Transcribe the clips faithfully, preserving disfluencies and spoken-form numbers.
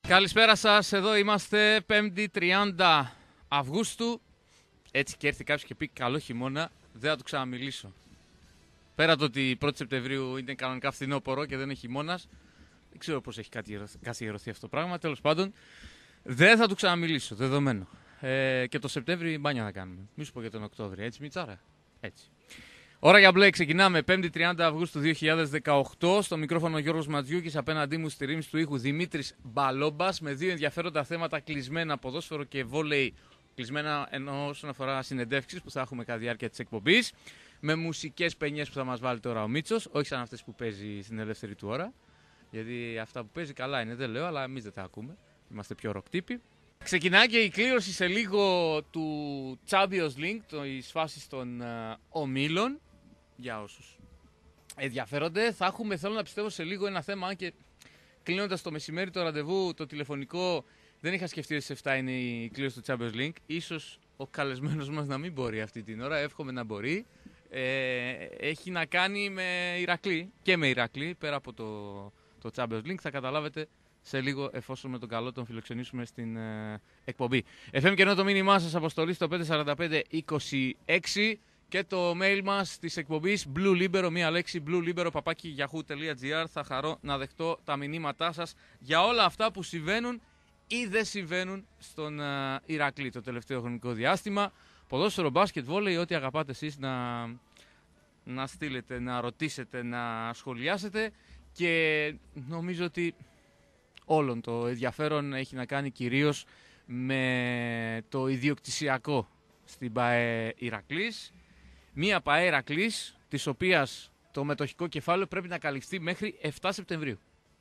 Καλησπέρα σας, εδώ είμαστε πέμπτη τριάντα Αυγούστου. Έτσι και έρθει κάποιος και πει καλό χειμώνα, δεν θα του ξαναμιλήσω. Πέρα το ότι πρώτη Σεπτεμβρίου είναι κανονικά φθινόπωρο και δεν έχει χειμώνας, δεν ξέρω πώς έχει καθιερωθεί αυτό το πράγμα, τέλος πάντων, δεν θα του ξαναμιλήσω, δεδομένο. Ε, και το Σεπτέμβρη μπάνια θα κάνουμε, μη σου πω για τον Οκτώβρη, έτσι Μιτσάρα, έτσι. Ώρα για μπλε, ξεκινάμε πέμπτη τριάντα Αυγούστου δύο χιλιάδες δεκαοκτώ. Στο μικρόφωνο Γιώργος Ματζιούκης, απέναντί μου στη ρύθμιση του ήχου Δημήτρης Μπαλόμπας, με δύο ενδιαφέροντα θέματα κλεισμένα, ποδόσφαιρο και βόλεϊ. Κλεισμένα ενώ όσον αφορά συνεντεύξεις που θα έχουμε κατά τη διάρκεια της εκπομπής. Με μουσικές παινιές που θα μας βάλει τώρα ο Μίτσος, όχι σαν αυτές που παίζει στην ελεύθερη του ώρα. Γιατί αυτά που παίζει καλά είναι, δεν λέω, αλλά εμείς δεν τα ακούμε. Είμαστε πιο ροκτύποι. Ξεκινάει και η κλήρωση σε λίγο του Champions League, της φάσης των uh, ομίλων. Για όσους ενδιαφέρονται, θα έχουμε, θέλω να πιστεύω, σε λίγο ένα θέμα. Αν και κλείνοντας το μεσημέρι το ραντεβού, το τηλεφωνικό, δεν είχα σκεφτεί ότι σε εφτά είναι η κλήρωση του Champions League. Ίσως ο καλεσμένος μας να μην μπορεί αυτή την ώρα, εύχομαι να μπορεί. Ε, έχει να κάνει με Ηρακλή και με Ηρακλή, πέρα από το, το Champions League. Θα καταλάβετε σε λίγο, εφόσον με τον καλό τον φιλοξενήσουμε στην ε, εκπομπή. εφ εμ και ενώ το μήνυμά σας αποστολή στο πέντε τέσσερα πέντε είκοσι έξι. Και το mail μας της εκπομπής Blue Libero, μία λέξη, bluelibero παπάκι yahoo τελεία gr. Θα χαρώ να δεχτώ τα μηνύματά σας για όλα αυτά που συμβαίνουν ή δεν συμβαίνουν στον uh, Ηρακλή το τελευταίο χρονικό διάστημα. Ποδόσφαιρο, μπάσκετ, βόλεϊ, ό,τι αγαπάτε εσείς να, να στείλετε, να ρωτήσετε, να σχολιάσετε. Και νομίζω ότι όλον το ενδιαφέρον έχει να κάνει κυρίως με το ιδιοκτησιακό στην ΠΑΕ Ηρακλής. Μία ΠΑΕ Ηρακλής, της οποίας το μετοχικό κεφάλαιο πρέπει να καλυφθεί μέχρι εφτά Σεπτεμβρίου.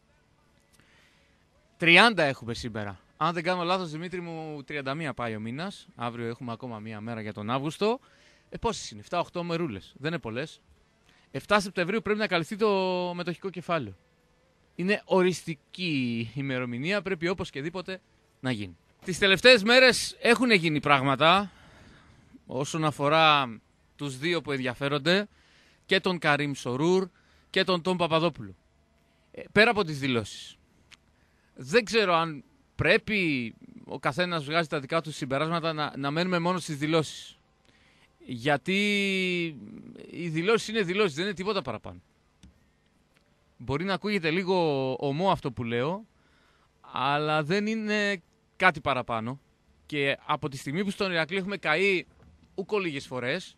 τριάντα έχουμε σήμερα. Αν δεν κάνω λάθος, Δημήτρη μου, τριάντα μία πάει ο μήνας. Αύριο έχουμε ακόμα μία μέρα για τον Αύγουστο. Ε, πόσες είναι, εφτά οχτώ μερούλες. Δεν είναι πολλές. εφτά Σεπτεμβρίου πρέπει να καλυφθεί το μετοχικό κεφάλαιο. Είναι οριστική ημερομηνία, πρέπει όπως και δίποτε να γίνει. Τις τελευταίες μέρες έχουν γίνει πράγματα όσον αφορά τους δύο που ενδιαφέρονται, και τον Καρίμ Σορούρ και τον Τον Παπαδόπουλο. Ε, πέρα από τις δηλώσεις. Δεν ξέρω αν πρέπει ο καθένας βγάζει τα δικά του συμπεράσματα να, να μένουμε μόνο στις δηλώσεις. Γιατί οι δηλώσεις είναι δηλώσεις, δεν είναι τίποτα παραπάνω. Μπορεί να ακούγεται λίγο ομό αυτό που λέω, αλλά δεν είναι κάτι παραπάνω. Και από τη στιγμή που στον Ηρακλή έχουμε καεί ούκο λίγες φορές,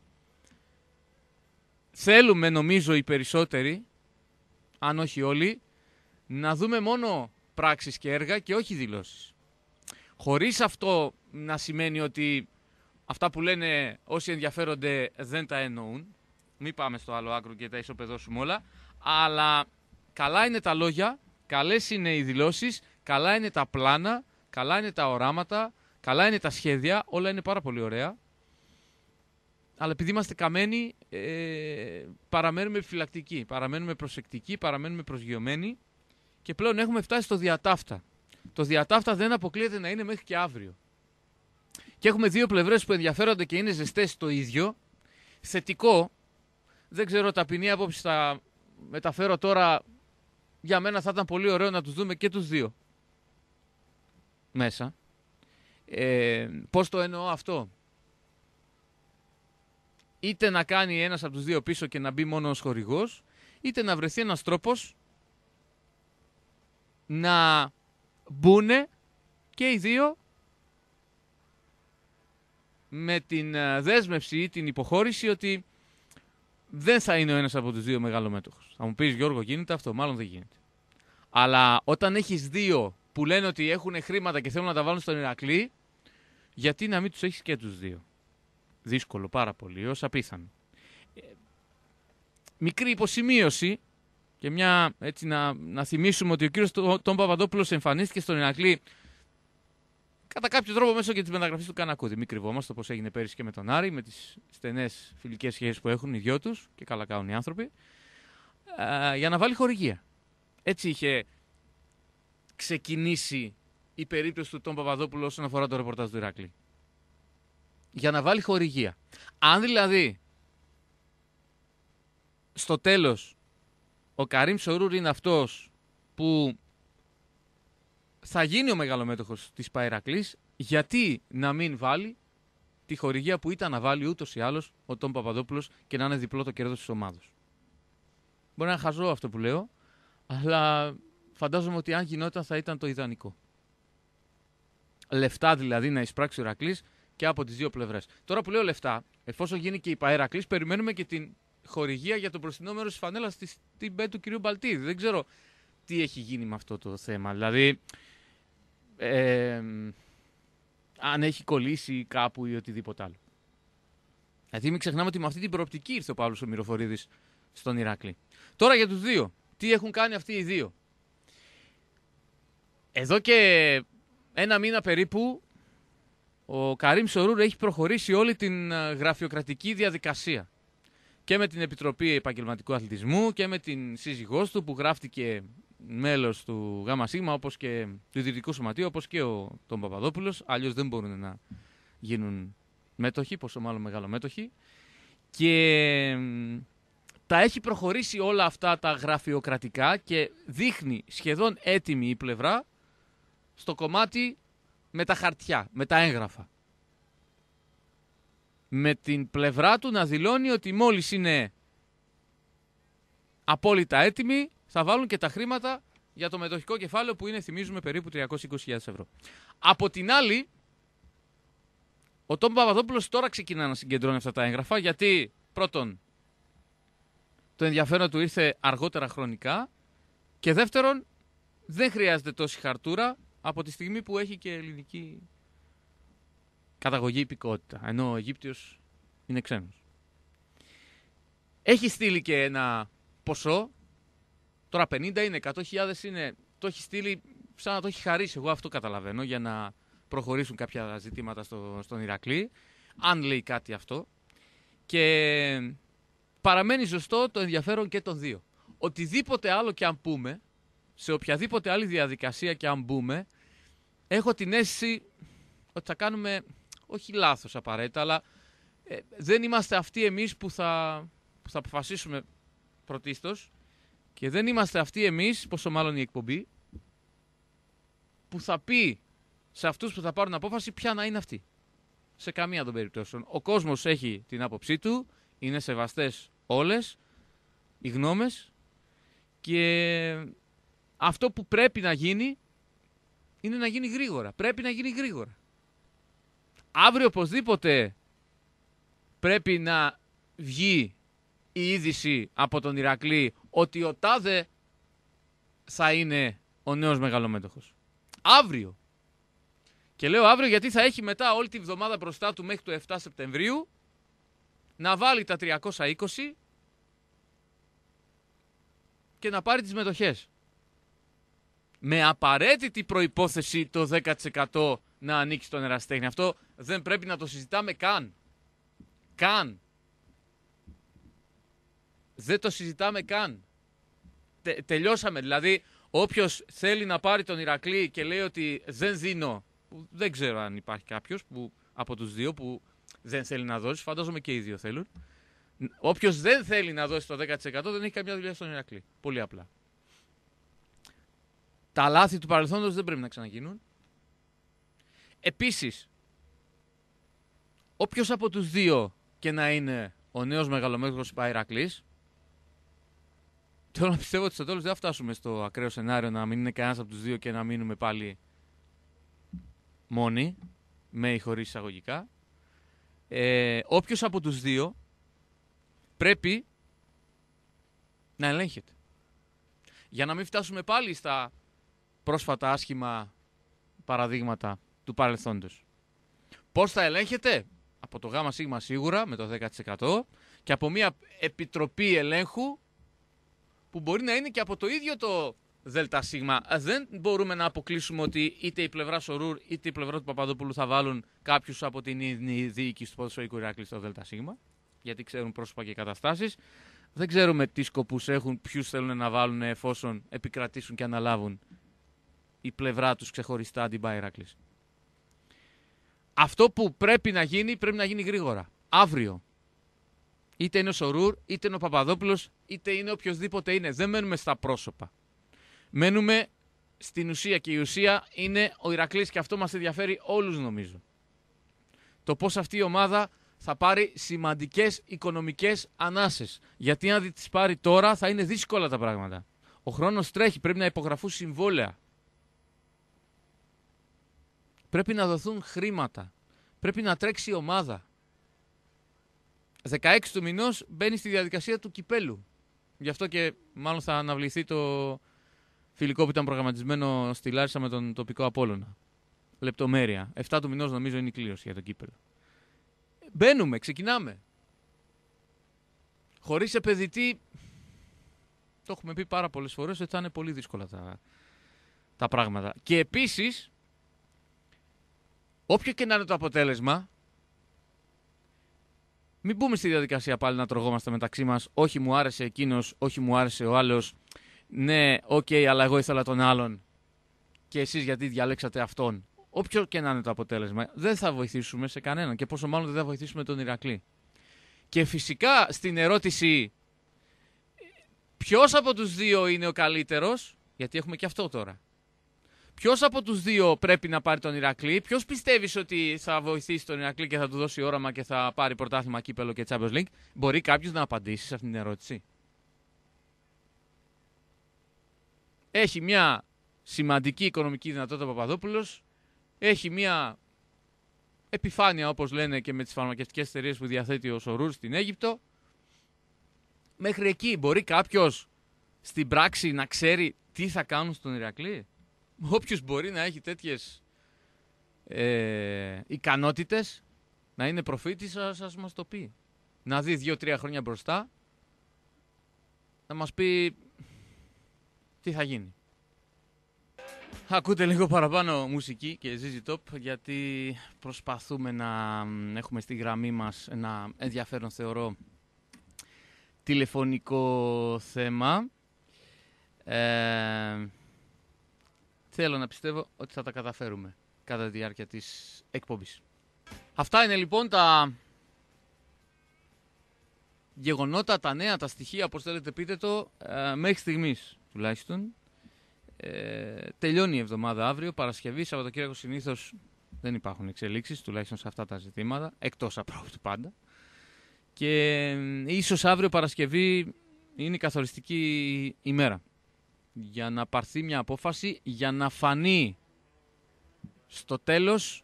θέλουμε, νομίζω οι περισσότεροι, αν όχι όλοι, να δούμε μόνο πράξεις και έργα και όχι δηλώσεις. Χωρίς αυτό να σημαίνει ότι αυτά που λένε όσοι ενδιαφέρονται δεν τα εννοούν. Μην πάμε στο άλλο άκρο και τα ισοπεδώσουμε όλα. Αλλά καλά είναι τα λόγια, καλές είναι οι δηλώσεις, καλά είναι τα πλάνα, καλά είναι τα οράματα, καλά είναι τα σχέδια, όλα είναι πάρα πολύ ωραία. Αλλά επειδή είμαστε καμένοι, ε, παραμένουμε επιφυλακτικοί, παραμένουμε προσεκτικοί, παραμένουμε προσγειωμένοι και πλέον έχουμε φτάσει στο διατάφτα. Το διατάφτα δεν αποκλείεται να είναι μέχρι και αύριο. Και έχουμε δύο πλευρές που ενδιαφέρονται και είναι ζεστές το ίδιο. Θετικό, δεν ξέρω, ταπεινή άποψη θα μεταφέρω τώρα. Για μένα θα ήταν πολύ ωραίο να τους δούμε και τους δύο μέσα. Ε, πώς το εννοώ αυτό? Είτε να κάνει ένας από τους δύο πίσω και να μπει μόνο ως χορηγός, είτε να βρεθεί ένας τρόπος να μπουνε και οι δύο με την δέσμευση ή την υποχώρηση ότι δεν θα είναι ο ένας από τους δύο μεγαλομέτωχος. Θα μου πεις, Γιώργο, γίνεται αυτό? Μάλλον δεν γίνεται. Αλλά όταν έχεις δύο που λένε ότι έχουν χρήματα και θέλουν να τα βάλουν στον Ηρακλή, γιατί να μην τους έχεις και τους δύο? Δύσκολο πάρα πολύ, ως απίθανο. Ε, μικρή υποσημείωση και μια, έτσι, να, να θυμίσουμε ότι ο κύριος Τον Παπαδόπουλος εμφανίστηκε στον Ηρακλή κατά κάποιο τρόπο μέσω και της μεταγραφής του Κανακούδη. Μην κρυβόμαστε, όπως έγινε πέρυσι και με τον Άρη, με τις στενές φιλικές σχέσεις που έχουν οι δυο τους και καλά κάνουν οι άνθρωποι, ε, για να βάλει χορηγία. Έτσι είχε ξεκινήσει η περίπτωση του Τον Παπαδόπουλου όσον αφορά το ρεπορτάζ του Ηρακλή. Για να βάλει χορηγία. Αν δηλαδή στο τέλος ο Καρίμ Σορούρ είναι αυτός που θα γίνει ο μεγαλομέτωχος της Παϊρακλής, γιατί να μην βάλει τη χορηγία που ήταν να βάλει ούτως ή άλλως ο Τόμ Παπαδόπουλος και να είναι διπλό το κέρδος της ομάδος. Μπορεί να είναι χαζό αυτό που λέω, αλλά φαντάζομαι ότι αν γινόταν θα ήταν το ιδανικό. Λεφτά δηλαδή να εισπράξει ο Ηρακλής και από τις δύο πλευρές. Τώρα που λέω λεφτά, εφόσον γίνει και η Παϊρακλής, περιμένουμε και την χορηγία για το μπροστινό μέρος της φανέλας στην μπέ του κ. Μπαλτίδη. Δεν ξέρω τι έχει γίνει με αυτό το θέμα. Δηλαδή, ε, αν έχει κολλήσει κάπου ή οτιδήποτε άλλο. Γιατί μην ξεχνάμε ότι με αυτή την προοπτική ήρθε ο Παύλος ο Μυροφορίδης στον Ηράκλη. Τώρα για τους δύο. Τι έχουν κάνει αυτοί οι δύο. Εδώ και ένα μήνα περίπου ο Καρίμ Σορούρ έχει προχωρήσει όλη την γραφειοκρατική διαδικασία. Και με την Επιτροπή Επαγγελματικού Αθλητισμού και με την σύζυγός του που γράφτηκε μέλος του ΓΣ όπως και του Ιδρυτικού Σωματείου, όπως και ο τον Παπαδόπουλος. Αλλιώς δεν μπορούν να γίνουν μέτοχοι, πόσο μάλλον μεγαλομέτοχοι. Και τα έχει προχωρήσει όλα αυτά τα γραφειοκρατικά και δείχνει σχεδόν έτοιμη η πλευρά στο κομμάτι με τα χαρτιά, με τα έγγραφα. Με την πλευρά του να δηλώνει ότι μόλις είναι απόλυτα έτοιμοι θα βάλουν και τα χρήματα για το μετοχικό κεφάλαιο που είναι, θυμίζουμε, περίπου τριακόσιες είκοσι χιλιάδες ευρώ. Από την άλλη, ο Τόμ Παπαδόπουλος τώρα ξεκινά να συγκεντρώνει αυτά τα έγγραφα, γιατί πρώτον το ενδιαφέρον του ήρθε αργότερα χρονικά και δεύτερον δεν χρειάζεται τόση χαρτούρα από τη στιγμή που έχει και ελληνική καταγωγή υπηκότητα, ενώ ο Αιγύπτιος είναι ξένος. Έχει στείλει και ένα ποσό, τώρα πενήντα είναι, εκατό χιλιάδες είναι, το έχει στείλει σαν να το έχει χαρίσει, εγώ αυτό καταλαβαίνω, για να προχωρήσουν κάποια ζητήματα στο, στον Ηρακλή, αν λέει κάτι αυτό. Και παραμένει ζωστό το ενδιαφέρον και των δύο. Οτιδήποτε άλλο και αν πούμε, σε οποιαδήποτε άλλη διαδικασία και αν μπούμε, έχω την αίσθηση ότι θα κάνουμε, όχι λάθος απαραίτητα, αλλά ε, δεν είμαστε αυτοί εμείς που θα, που θα αποφασίσουμε πρωτίστως και δεν είμαστε αυτοί εμείς, πόσο μάλλον η εκπομπή, που θα πει σε αυτούς που θα πάρουν απόφαση ποια να είναι αυτή. Σε καμία των περιπτώσεων. Ο κόσμος έχει την άποψή του, είναι σεβαστές όλες οι γνώμες και αυτό που πρέπει να γίνει είναι να γίνει γρήγορα. Πρέπει να γίνει γρήγορα. Αύριο οπωσδήποτε πρέπει να βγει η είδηση από τον Ηρακλή ότι ο τάδε θα είναι ο νέος μεγαλομέτωχος. Αύριο. Και λέω αύριο γιατί θα έχει μετά όλη τη βδομάδα μπροστά του μέχρι το εφτά Σεπτεμβρίου να βάλει τα τριακόσια είκοσι και να πάρει τις μετοχές. Με απαραίτητη προϋπόθεση το δέκα τοις εκατό να ανοίξει τον ερασιτέχνη. Αυτό δεν πρέπει να το συζητάμε καν. Καν. Δεν το συζητάμε καν. Τε, τελειώσαμε. Δηλαδή, όποιος θέλει να πάρει τον Ηρακλή και λέει ότι δεν δίνω, δεν ξέρω αν υπάρχει κάποιος που, από τους δύο που δεν θέλει να δώσει, φαντάζομαι και οι δύο θέλουν. Όποιος δεν θέλει να δώσει το δέκα τοις εκατό δεν έχει καμιά δουλειά στον Ηρακλή. Πολύ απλά. Τα λάθη του παρελθόντος δεν πρέπει να ξαναγίνουν. Επίσης, όποιος από τους δύο και να είναι ο νέος μεγαλομέτωχος Ηρακλής, θέλω να πιστεύω ότι στο τέλος δεν θα φτάσουμε στο ακραίο σενάριο να μην είναι κανένας από τους δύο και να μείνουμε πάλι μόνοι, με ή χωρίς εισαγωγικά. Ε, όποιος από τους δύο πρέπει να ελέγχεται. Για να μην φτάσουμε πάλι στα πρόσφατα άσχημα παραδείγματα του παρελθόντος. Πώς θα ελέγχεται? Από το ΓΣ σίγουρα με το δέκα τοις εκατό και από μια επιτροπή ελέγχου που μπορεί να είναι και από το ίδιο το ΔΣ. Δεν μπορούμε να αποκλείσουμε ότι είτε η πλευρά Σορούρ είτε η πλευρά του Παπαδόπουλου θα βάλουν κάποιους από την ίδια διοίκηση του ποδοσφαιρικού Ηράκλη στο ΔΣ, γιατί ξέρουν πρόσωπα και καταστάσεις. Δεν ξέρουμε τι σκοπούς έχουν, ποιους θέλουν να βάλουν εφόσον επικρατήσουν και αναλάβουν η πλευρά τους ξεχωριστά την Ηράκλης. Αυτό που πρέπει να γίνει, πρέπει να γίνει γρήγορα. Αύριο. Είτε είναι ο Σορούρ, είτε είναι ο Παπαδόπουλος, είτε είναι οποιοδήποτε είναι. Δεν μένουμε στα πρόσωπα. Μένουμε στην ουσία και η ουσία είναι ο Ηρακλής και αυτό μας ενδιαφέρει όλους νομίζω. Το πώς αυτή η ομάδα θα πάρει σημαντικές οικονομικές ανάσες. Γιατί αν τις πάρει τώρα θα είναι δύσκολα τα πράγματα. Ο χρόνος τρέχει, πρέπει να υπογραφούν συμβόλαια. Πρέπει να δοθούν χρήματα. Πρέπει να τρέξει η ομάδα. δεκαέξι του μηνός μπαίνει στη διαδικασία του κυπέλου. Γι' αυτό και μάλλον θα αναβληθεί το φιλικό που ήταν προγραμματισμένο στη Λάρισα με τον τοπικό Απόλλωνα. Λεπτομέρεια. επτά του μηνός νομίζω είναι η κλήρωση για το κύπελο. Μπαίνουμε, ξεκινάμε. Χωρίς επενδυτή, το έχουμε πει πάρα πολλές φορές, ότι θα είναι πολύ δύσκολα τα, τα πράγματα. Και επίσης, όποιο και να είναι το αποτέλεσμα, μην μπούμε στη διαδικασία πάλι να τρογόμαστε μεταξύ μας. Όχι μου άρεσε εκείνος, όχι μου άρεσε ο άλλος. Ναι, οκ, okay, αλλά εγώ ήθελα τον άλλον. Και εσείς γιατί διαλέξατε αυτόν. Όποιο και να είναι το αποτέλεσμα, δεν θα βοηθήσουμε σε κανέναν. Και πόσο μάλλον δεν θα βοηθήσουμε τον Ηρακλή. Και φυσικά στην ερώτηση ποιος από τους δύο είναι ο καλύτερος, γιατί έχουμε και αυτό τώρα. Ποιος από τους δύο πρέπει να πάρει τον Ηρακλή, ποιος πιστεύεις ότι θα βοηθήσει τον Ηρακλή και θα του δώσει όραμα και θα πάρει πρωτάθλημα, κύπελο και Champions League. Μπορεί κάποιος να απαντήσει σε αυτήν την ερώτηση. Έχει μια σημαντική οικονομική δυνατότητα ο Παπαδόπουλος. Έχει μια επιφάνεια, όπως λένε και με τις φαρμακευτικές εταιρείες που διαθέτει ο Σορούρ στην Αίγυπτο. Μέχρι εκεί μπορεί κάποιος στην πράξη να ξέρει τι θα κάνουν στον Ηρακλή. Όποιος μπορεί να έχει τέτοιες ε, ικανότητες, να είναι προφήτης, ας, ας μας το πει. Να δει δύο-τρία χρόνια μπροστά, να μας πει τι θα γίνει. Ακούτε λίγο παραπάνω μουσική και ζι ζι Top, γιατί προσπαθούμε να έχουμε στη γραμμή μας ένα ενδιαφέρον, θεωρώ, τηλεφωνικό θέμα. Ε, θέλω να πιστεύω ότι θα τα καταφέρουμε κατά τη διάρκεια της εκπομπής. Αυτά είναι λοιπόν τα γεγονότα, τα νέα, τα στοιχεία, όπως θέλετε πείτε το, ε, μέχρι στιγμής τουλάχιστον. Ε, τελειώνει η εβδομάδα αύριο, Παρασκευή, Σαββατοκύριακο συνήθως δεν υπάρχουν εξελίξεις, τουλάχιστον σε αυτά τα ζητήματα, εκτός απρόβλεπτου πάντα. Και ε, ίσως αύριο Παρασκευή είναι η καθοριστική ημέρα για να πάρθει μια απόφαση, για να φανεί στο τέλος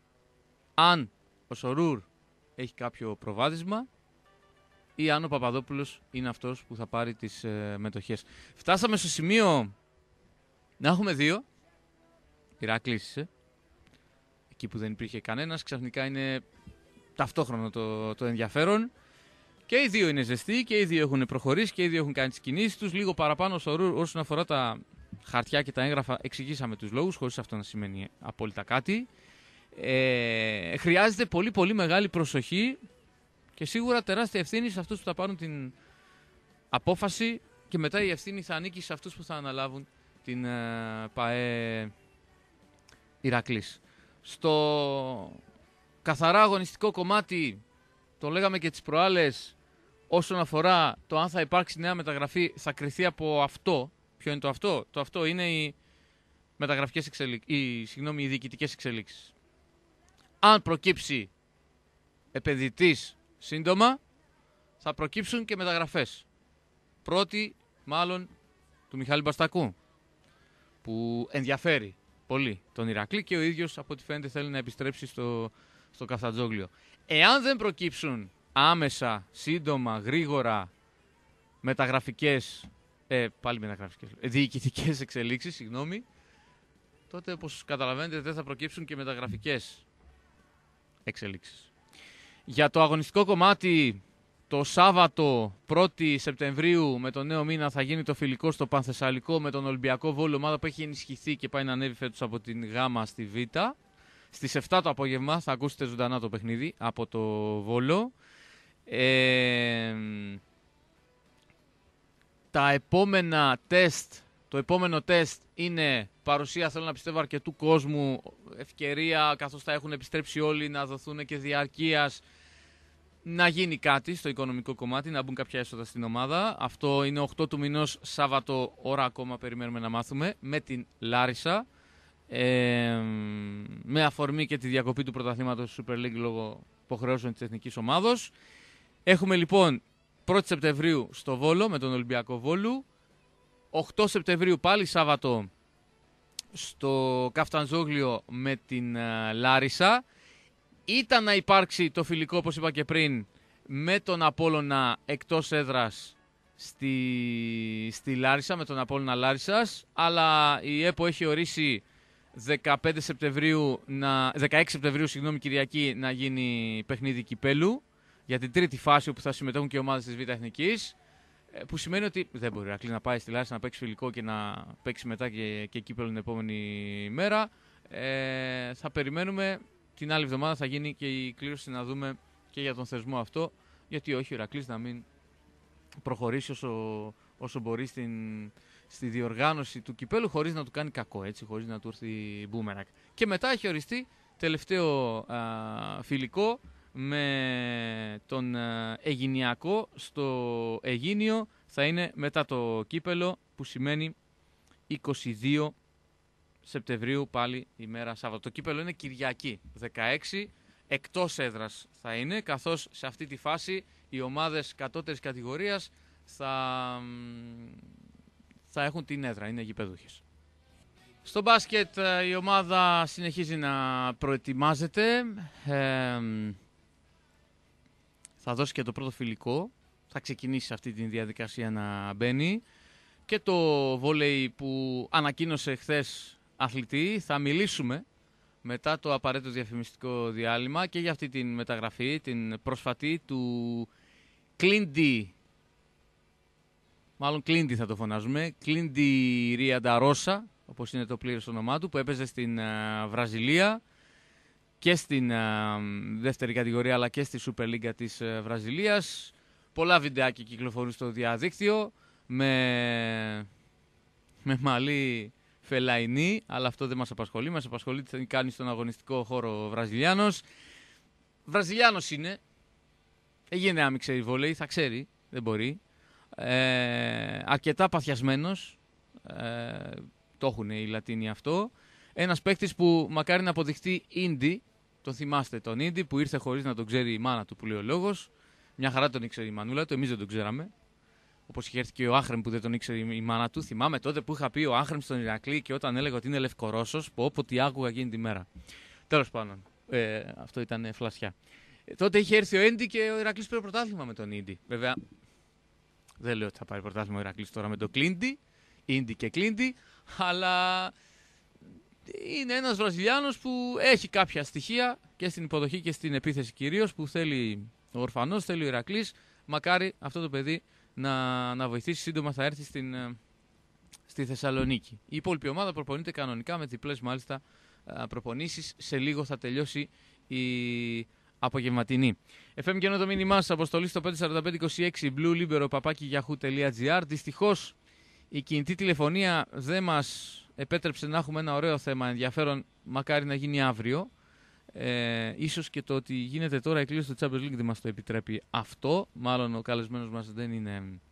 αν ο Σορούρ έχει κάποιο προβάδισμα ή αν ο Παπαδόπουλος είναι αυτός που θα πάρει τις ε, μετοχές. Φτάσαμε στο σημείο να έχουμε δύο. Ηράκλης, ε. εκεί που δεν υπήρχε κανένας, ξαφνικά είναι ταυτόχρονο το, το ενδιαφέρον. Και οι δύο είναι ζεστοί και οι δύο έχουν προχωρήσει και οι δύο έχουν κάνει τις κινήσεις τους. Λίγο παραπάνω στο Σορούρ όσον αφορά τα χαρτιά και τα έγγραφα, εξηγήσαμε τους λόγους, χωρίς αυτό να σημαίνει απόλυτα κάτι. Ε, χρειάζεται πολύ πολύ μεγάλη προσοχή και σίγουρα τεράστια ευθύνη σε αυτούς που θα πάρουν την απόφαση και μετά η ευθύνη θα ανήκει σε αυτούς που θα αναλάβουν την ε, ΠΑΕ Ηρακλής. Στο καθαρά αγωνιστικό κομμάτι, το λέγαμε και τις προάλλες, όσον αφορά το αν θα υπάρξει νέα μεταγραφή, θα κριθεί από αυτό. Ποιο είναι το αυτό? Το αυτό είναι οι μεταγραφικές εξελίξεις, οι, συγγνώμη, οι διοικητικές εξελίξεις. Αν προκύψει επενδυτής σύντομα, θα προκύψουν και μεταγραφές. Πρώτη, μάλλον, του Μιχάλη Μπαστακού, που ενδιαφέρει πολύ τον Ηρακλή και ο ίδιος, από ό,τι φαίνεται, θέλει να επιστρέψει στο, στο Καφτατζόγλιο. Εάν δεν προκύψουν άμεσα, σύντομα, γρήγορα μεταγραφικές, ε, πάλι μεταγραφικές, διοικητικές εξελίξεις, συγγνώμη, τότε, όπως καταλαβαίνετε, δεν θα προκύψουν και μεταγραφικές εξελίξεις. Για το αγωνιστικό κομμάτι, το Σάββατο πρώτη Σεπτεμβρίου με τον νέο μήνα θα γίνει το φιλικό στο Πανθεσσαλικό με τον Ολυμπιακό Βόλο, ομάδα που έχει ενισχυθεί και πάει να ανέβει φέτος από την Γ στη Β. Στις επτά το απόγευμα θα ακούσετε ζωντανά το παιχνίδι από το Βόλο. Ε, τα επόμενα τεστ, το επόμενο τεστ είναι παρουσία, θέλω να πιστεύω, αρκετού κόσμου, ευκαιρία, καθώς θα έχουν επιστρέψει όλοι, να δοθούν και διαρκείας να γίνει κάτι στο οικονομικό κομμάτι, να μπουν κάποια έσοδα στην ομάδα. Αυτό είναι οκτώ του μηνός, Σάββατο, ώρα ακόμα περιμένουμε να μάθουμε, με την Λάρισα. Ε, με αφορμή και τη διακοπή του πρωταθλήματος Super League λόγω υποχρεώσεων της εθνικής ομάδος. Έχουμε λοιπόν πρώτη Σεπτεμβρίου στο Βόλο με τον Ολυμπιακό Βόλου. οκτώ Σεπτεμβρίου πάλι Σάββατο στο Καφτανζόγλιο με την uh, Λάρισα. Ήταν να υπάρξει το φιλικό, όπως είπα και πριν, με τον Απόλλωνα εκτός έδρας στη, στη Λάρισα, με τον Απόλλωνα Λάρισας, αλλά η ΕΠΟ έχει ορίσει δεκαπέντε Σεπτεμβρίου να, δεκαέξι Σεπτεμβρίου συγγνώμη, Κυριακή να γίνει παιχνίδι κυπέλου για την τρίτη φάση όπου θα συμμετέχουν και οι ομάδες της Β' Εθνικής, που σημαίνει ότι δεν μπορεί ο να πάει στη Λάρισα να παίξει φιλικό και να παίξει μετά και, και κύπελο την επόμενη μέρα. Ε, θα περιμένουμε, την άλλη εβδομάδα θα γίνει και η κλήρωση να δούμε και για τον θεσμό αυτό, γιατί όχι ο Ηρακλής να μην προχωρήσει όσο, όσο μπορεί στην, στη διοργάνωση του κυπέλου χωρίς να του κάνει κακό, έτσι, χωρίς να του έρθει μπούμερακ. Και μετά έχει οριστεί τελευταίο α, φιλικό με τον α, Αιγινιακό στο Αιγίνιο, θα είναι μετά το κύπελο, που σημαίνει είκοσι δύο Σεπτεμβρίου πάλι ημέρα Σάββατο. Το κύπελο είναι Κυριακή δεκαέξι, εκτός έδρας θα είναι, καθώς σε αυτή τη φάση οι ομάδες κατώτερης κατηγορίας θα, θα έχουν την έδρα, είναι γηπεδούχες. Στο μπάσκετ η ομάδα συνεχίζει να προετοιμάζεται, ε, θα δώσει και το πρώτο φιλικό, θα ξεκινήσει αυτή τη διαδικασία να μπαίνει, και το βόλεϊ που ανακοίνωσε χθες αθλητή, θα μιλήσουμε μετά το απαραίτητο διαφημιστικό διάλειμμα και για αυτή την μεταγραφή, την πρόσφατη του Κλίντι, μάλλον Κλίντι θα το φωνάζουμε, Κλίντι Ριανταρόσα, όπως είναι το πλήρες όνομά του, που έπαιζε στην uh, Βραζιλία και στην uh, δεύτερη κατηγορία αλλά και στη Super League της uh, Βραζιλίας. Πολλά βιντεάκια κυκλοφορούν στο διαδίκτυο με, με μαλλί φελαϊνή, αλλά αυτό δεν μας απασχολεί. Μας απασχολεί τι κάνει στον αγωνιστικό χώρο ο Βραζιλιάνος. Βραζιλιάνος είναι. Έγινε να μην ξέρει βόλεϊ, θα ξέρει, δεν μπορεί. Ε, αρκετά παθιασμένος. Ε, το έχουν οι Λατίνοι αυτό. Ένας παίκτης που μακάρι να αποδειχτεί indie. Τον θυμάστε τον indie που ήρθε χωρίς να τον ξέρει η μάνα του, που λέει ο λόγος. Μια χαρά τον ήξερε η μανούλα του, εμείς δεν τον ξέραμε. Όπως είχε έρθει και ο Άχρεμ που δεν τον ήξερε η μάνα του. Θυμάμαι τότε που είχα πει ο Άχρεμ στον Ηρακλή και όταν έλεγα ότι είναι Λευκορώσος, που όποτε άκουγα εκείνη τη μέρα. Τέλος πάντων, ε, αυτό ήταν φλασιά. Ε, τότε είχε έρθει ο Έντι και ο Ηρακλής πήρε πρωτάθλημα με τον Ίντι. Βέβαια, δεν λέω ότι θα πάρει πρωτάθλημα ο Ηρακλής τώρα με τον Κλίντι, Ίντι και Κλίντι, αλλά είναι ένας Βραζιλιάνος που έχει κάποια στοιχεία και στην υποδοχή και στην επίθεση κυρίως, που θέλει ο ορφανός, θέλει ο Ηρακλής. Μακάρι αυτό το παιδί να, να βοηθήσει, σύντομα θα έρθει στην, στη Θεσσαλονίκη. Η υπόλοιπη ομάδα προπονείται κανονικά με διπλές μάλιστα προπονήσεις. Σε λίγο θα τελειώσει η απογευματινή. εφ εμ και ενώ το μήνυμά σας αποστολή στο πέντε τέσσερα πέντε είκοσι έξι blue libero παπάκι yahoo τελεία gr. Δυστυχώς η κινητή τηλεφωνία δεν μας επέτρεψε να έχουμε ένα ωραίο θέμα ενδιαφέρον, μακάρι να γίνει αύριο. Ε, ίσως και το ότι γίνεται τώρα η κλήρωση του Champions League δεν μας το επιτρέπει αυτό. Μάλλον ο καλεσμένος μας δεν είναι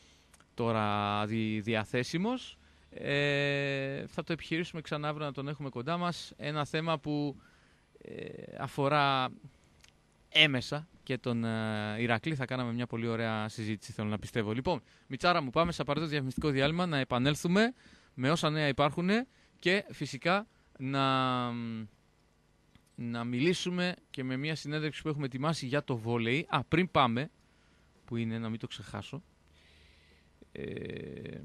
τώρα δι, διαθέσιμος. Ε, θα το επιχειρήσουμε ξανά αύριο να τον έχουμε κοντά μας. Ένα θέμα που ε, αφορά έμεσα και τον ε, Ηρακλή. Θα κάναμε μια πολύ ωραία συζήτηση, θέλω να πιστεύω. Λοιπόν, Μιτσάρα μου, πάμε σε απαραίτητο διαφημιστικό διάλειμμα να επανέλθουμε με όσα νέα υπάρχουν και φυσικά να... να μιλήσουμε και με μια συνέντευξη που έχουμε ετοιμάσει για το βόλεϊ. Α, πριν πάμε, που είναι, να μην το ξεχάσω. Ε...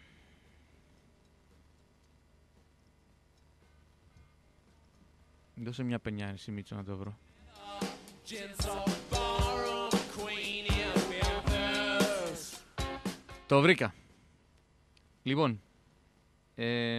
Δώσε μια πενιά, εσύ Μίτσο, να το βρω. Το βρήκα. Λοιπόν, ε...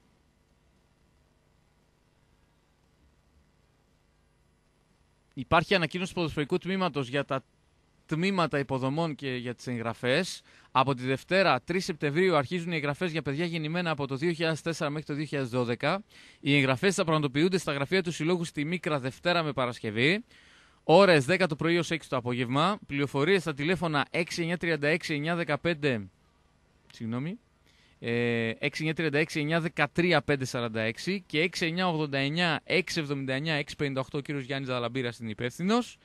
υπάρχει ανακοίνωση του ποδοσφαιρικού τμήματος για τα τμήματα υποδομών και για τις εγγραφές. Από τη Δευτέρα, τρεις Σεπτεμβρίου, αρχίζουν οι εγγραφές για παιδιά γεννημένα από το δύο χιλιάδες τέσσερα μέχρι το δύο χιλιάδες δώδεκα. Οι εγγραφές θα πραγματοποιούνται στα γραφεία του Συλλόγου στη Μίκρα Δευτέρα με Παρασκευή. Ώρες δέκα το πρωί ως έξι το απόγευμα. Πληροφορίες στα τηλέφωνα έξι εννιά τρία έξι εννιά δεκαπέντε. Συγγνώμη. Ε, έξι εννιά τρία έξι εννιά δεκατρία πεντακόσια σαράντα έξι και έξι εννιά ογδόντα εννιά εξακόσια εβδομήντα εννιά εξακόσια πενήντα οκτώ. Ο κύριος Γιάννης Δαλαμπύρας είναι υπεύθυνος.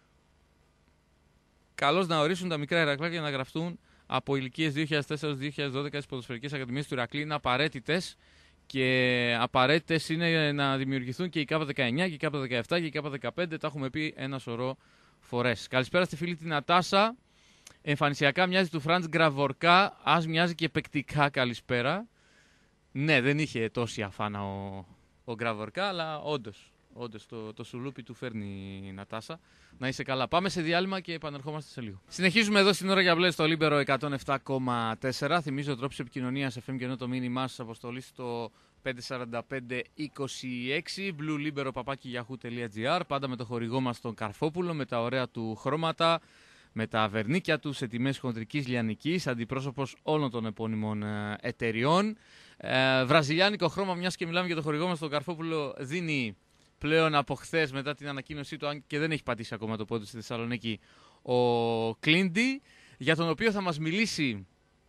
Καλώς να ορίσουν τα μικρά Ηρακλάκια να γραφτούν από ηλικίες δύο χιλιάδες τέσσερα δύο χιλιάδες δώδεκα στις ποδοσφαιρικές ακαδημίες του Ηρακλή. Είναι απαραίτητες και απαραίτητες είναι να δημιουργηθούν και η Κάπα δεκαεννιά και η Κάπα δεκαεπτά και η Κάπα δεκαπέντε. Τα έχουμε πει ένα σωρό φορές. Καλησπέρα στη φίλη την Νατάσα. Εμφανισιακά μοιάζει του Φραντς Γκραβορκά, ας μοιάζει και παικτικά καλησπέρα. Ναι, δεν είχε τόση αφάνα ο, ο Γκραβορκά, αλλά όντως, όντως το, το σουλούπι του φέρνει η Νατάσα. Να είσαι καλά. Πάμε σε διάλειμμα και επανερχόμαστε σε λίγο. Συνεχίζουμε εδώ στην ώρα για μπλε στο Λίμπερο εκατόν επτά κόμμα τέσσερα. Θυμίζω τρόπος επικοινωνίας εφ εμ και ενώ το μήνυμά σας αποστολή στο πέντε τέσσερα πέντε είκοσι έξι bluelibero παπάκι yahoo τελεία gr. Πάντα με το χορηγό μας τον Καρφόπουλο, με τα ωραία του χρώματα, με τα βερνίκια του σε τιμές χοντρικής λιανικής, αντιπρόσωπος όλων των επώνυμων εταιριών. Ε, βραζιλιάνικο χρώμα, μιας και μιλάμε για το χορηγό μας τον Καρφόπουλο, δίνει πλέον από χθες μετά την ανακοίνωσή του, αν και δεν έχει πατήσει ακόμα το πόδι στη Θεσσαλονίκη, ο Κλίντι, για τον οποίο θα μας μιλήσει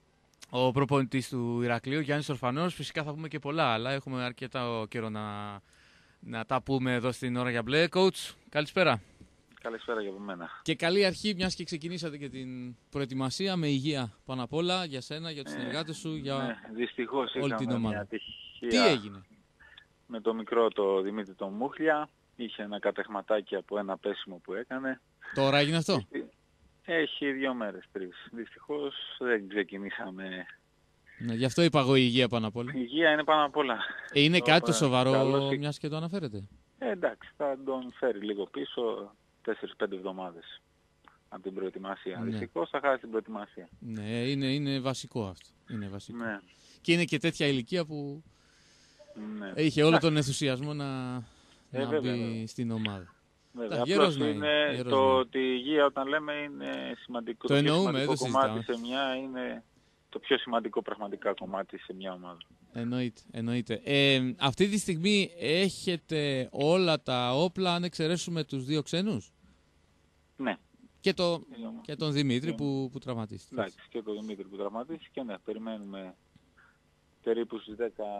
ο προπονητής του Ηρακλείου, Γιάννης Ορφανός. Φυσικά θα πούμε και πολλά, αλλά έχουμε αρκετά καιρό να, να τα πούμε εδώ στην ώρα για μπλε. Coach, καλησπέρα. Καλησπέρα για μένα. Και καλή αρχή, μιας και ξεκινήσατε και την προετοιμασία με υγεία πάνω απ' όλα για σένα, για τους συνεργάτες σου, για ναι, δυστυχώς όλη την ομάδα. Μια Τι έγινε? Με το μικρό το Δημήτρη τον Μούχλια, είχε ένα κατεχματάκι από ένα πέσιμο που έκανε. Τώρα έγινε αυτό? Έχει δύο μέρες, τρεις. Δυστυχώς δεν ξεκινήσαμε. Ναι, γι' αυτό είπα εγώ η υγεία πάνω απ' όλα. Η υγεία είναι πάνω απ' όλα. Ε, είναι το, κάτι το σοβαρό, καλώς... μιας και το αναφέρετε. Ε, εντάξει, θα τον φέρει λίγο πίσω, τέσσερις πέντε εβδομάδες από την προετοιμασία. Ναι. Δυστυχώς θα χάσει την προετοιμασία. Ναι, είναι, είναι βασικό αυτό. Είναι βασικό. Ναι. Και είναι και τέτοια ηλικία που ναι. είχε όλο τον ενθουσιασμό να, ε, να βέβαια, μπει βέβαια. στην ομάδα. Βέβαια, Τα, απλώς είναι, είναι το είναι. ότι η υγεία όταν λέμε είναι σημαντικό. Το, το εννοούμε, σημαντικό δεν κομμάτι σε μια είναι το πιο σημαντικό πραγματικά κομμάτι σε μια ομάδα. Εννοείται, εννοείται. Ε, αυτή τη στιγμή έχετε όλα τα όπλα αν εξαιρέσουμε τους δύο ξένους? Ναι. Και, το, και τον Δημήτρη yeah. που, που τραυματίστηκε. Εντάξει, και τον Δημήτρη που τραυματίστηκε, ναι, περιμένουμε περίπου στις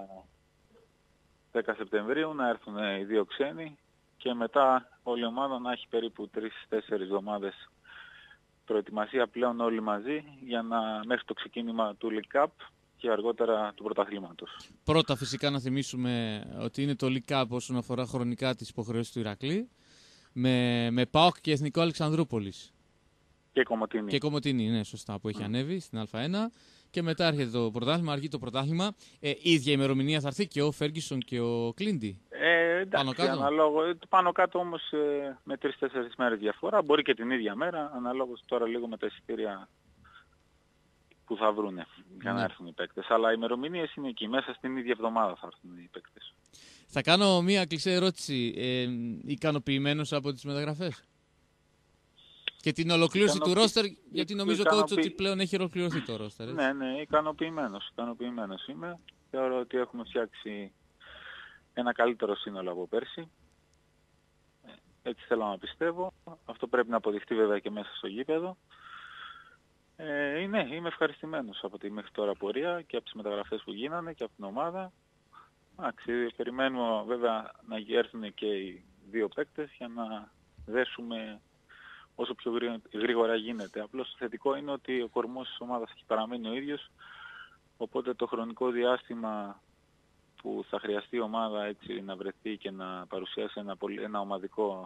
δέκα Σεπτεμβρίου να έρθουν οι δύο ξένοι και μετά όλη η ομάδα να έχει περίπου τρεις τέσσερις εβδομάδες προετοιμασία πλέον όλοι μαζί για να μέχρι το ξεκίνημα του League Cup και αργότερα του πρωταθλήματος. Πρώτα φυσικά να θυμίσουμε ότι είναι το League Cup όσον αφορά χρονικά τις υποχρεώσεις του Ηρακλή με, με ΠΑΟΚ και Εθνικό Αλεξανδρούπολης. Και Κομοτηνή. Και Κομοτηνή, ναι, σωστά, που έχει mm. ανέβει στην Α1. Και μετά έρχεται το πρωτάθλημα, αργεί το πρωτάθλημα. Ε, ίδια ημερομηνία θα έρθει και ο Φέργκισον και ο Κλίντι. Ε, εντάξει, πάνω κάτω. Αναλόγω, πάνω κάτω όμως ε, με τρεις-τέσσερις μέρες διαφορά. Μπορεί και την ίδια μέρα, αναλόγως τώρα λίγο με τα εισιτήρια που θα βρούνε για ναι. να έρθουν οι παίκτες. Αλλά οι ημερομηνίες είναι εκεί, μέσα στην ίδια εβδομάδα θα έρθουν οι παίκτες. Θα κάνω μία κλεισέ ερώτηση. Ε, ικανοποιημένος από τις μεταγραφές? Και την ολοκλήρωση Ικανοποιη... του ρόστερ, γιατί νομίζω Ικανοποιη... ότι πλέον έχει ολοκληρωθεί το ρόστερ. Έτσι. Ναι, ναι, ικανοποιημένος. Ικανοποιημένος είμαι. Θεωρώ ότι έχουμε φτιάξει ένα καλύτερο σύνολο από πέρσι. Έτσι θέλω να πιστεύω. Αυτό πρέπει να αποδειχτεί βέβαια και μέσα στο γήπεδο. Ε, ναι, είμαι ευχαριστημένος από τη μέχρι τώρα πορεία και από τις μεταγραφές που γίνανε και από την ομάδα. Άξι, περιμένουμε βέβαια να έρθουν και οι δύο παίκτες για να δέσουμε όσο πιο γρήγορα γίνεται. Απλώς το θετικό είναι ότι ο κορμός της ομάδας έχει παραμείνει ο ίδιος, οπότε το χρονικό διάστημα που θα χρειαστεί η ομάδα έτσι να βρεθεί και να παρουσιάσει ένα, πολύ, ένα ομαδικό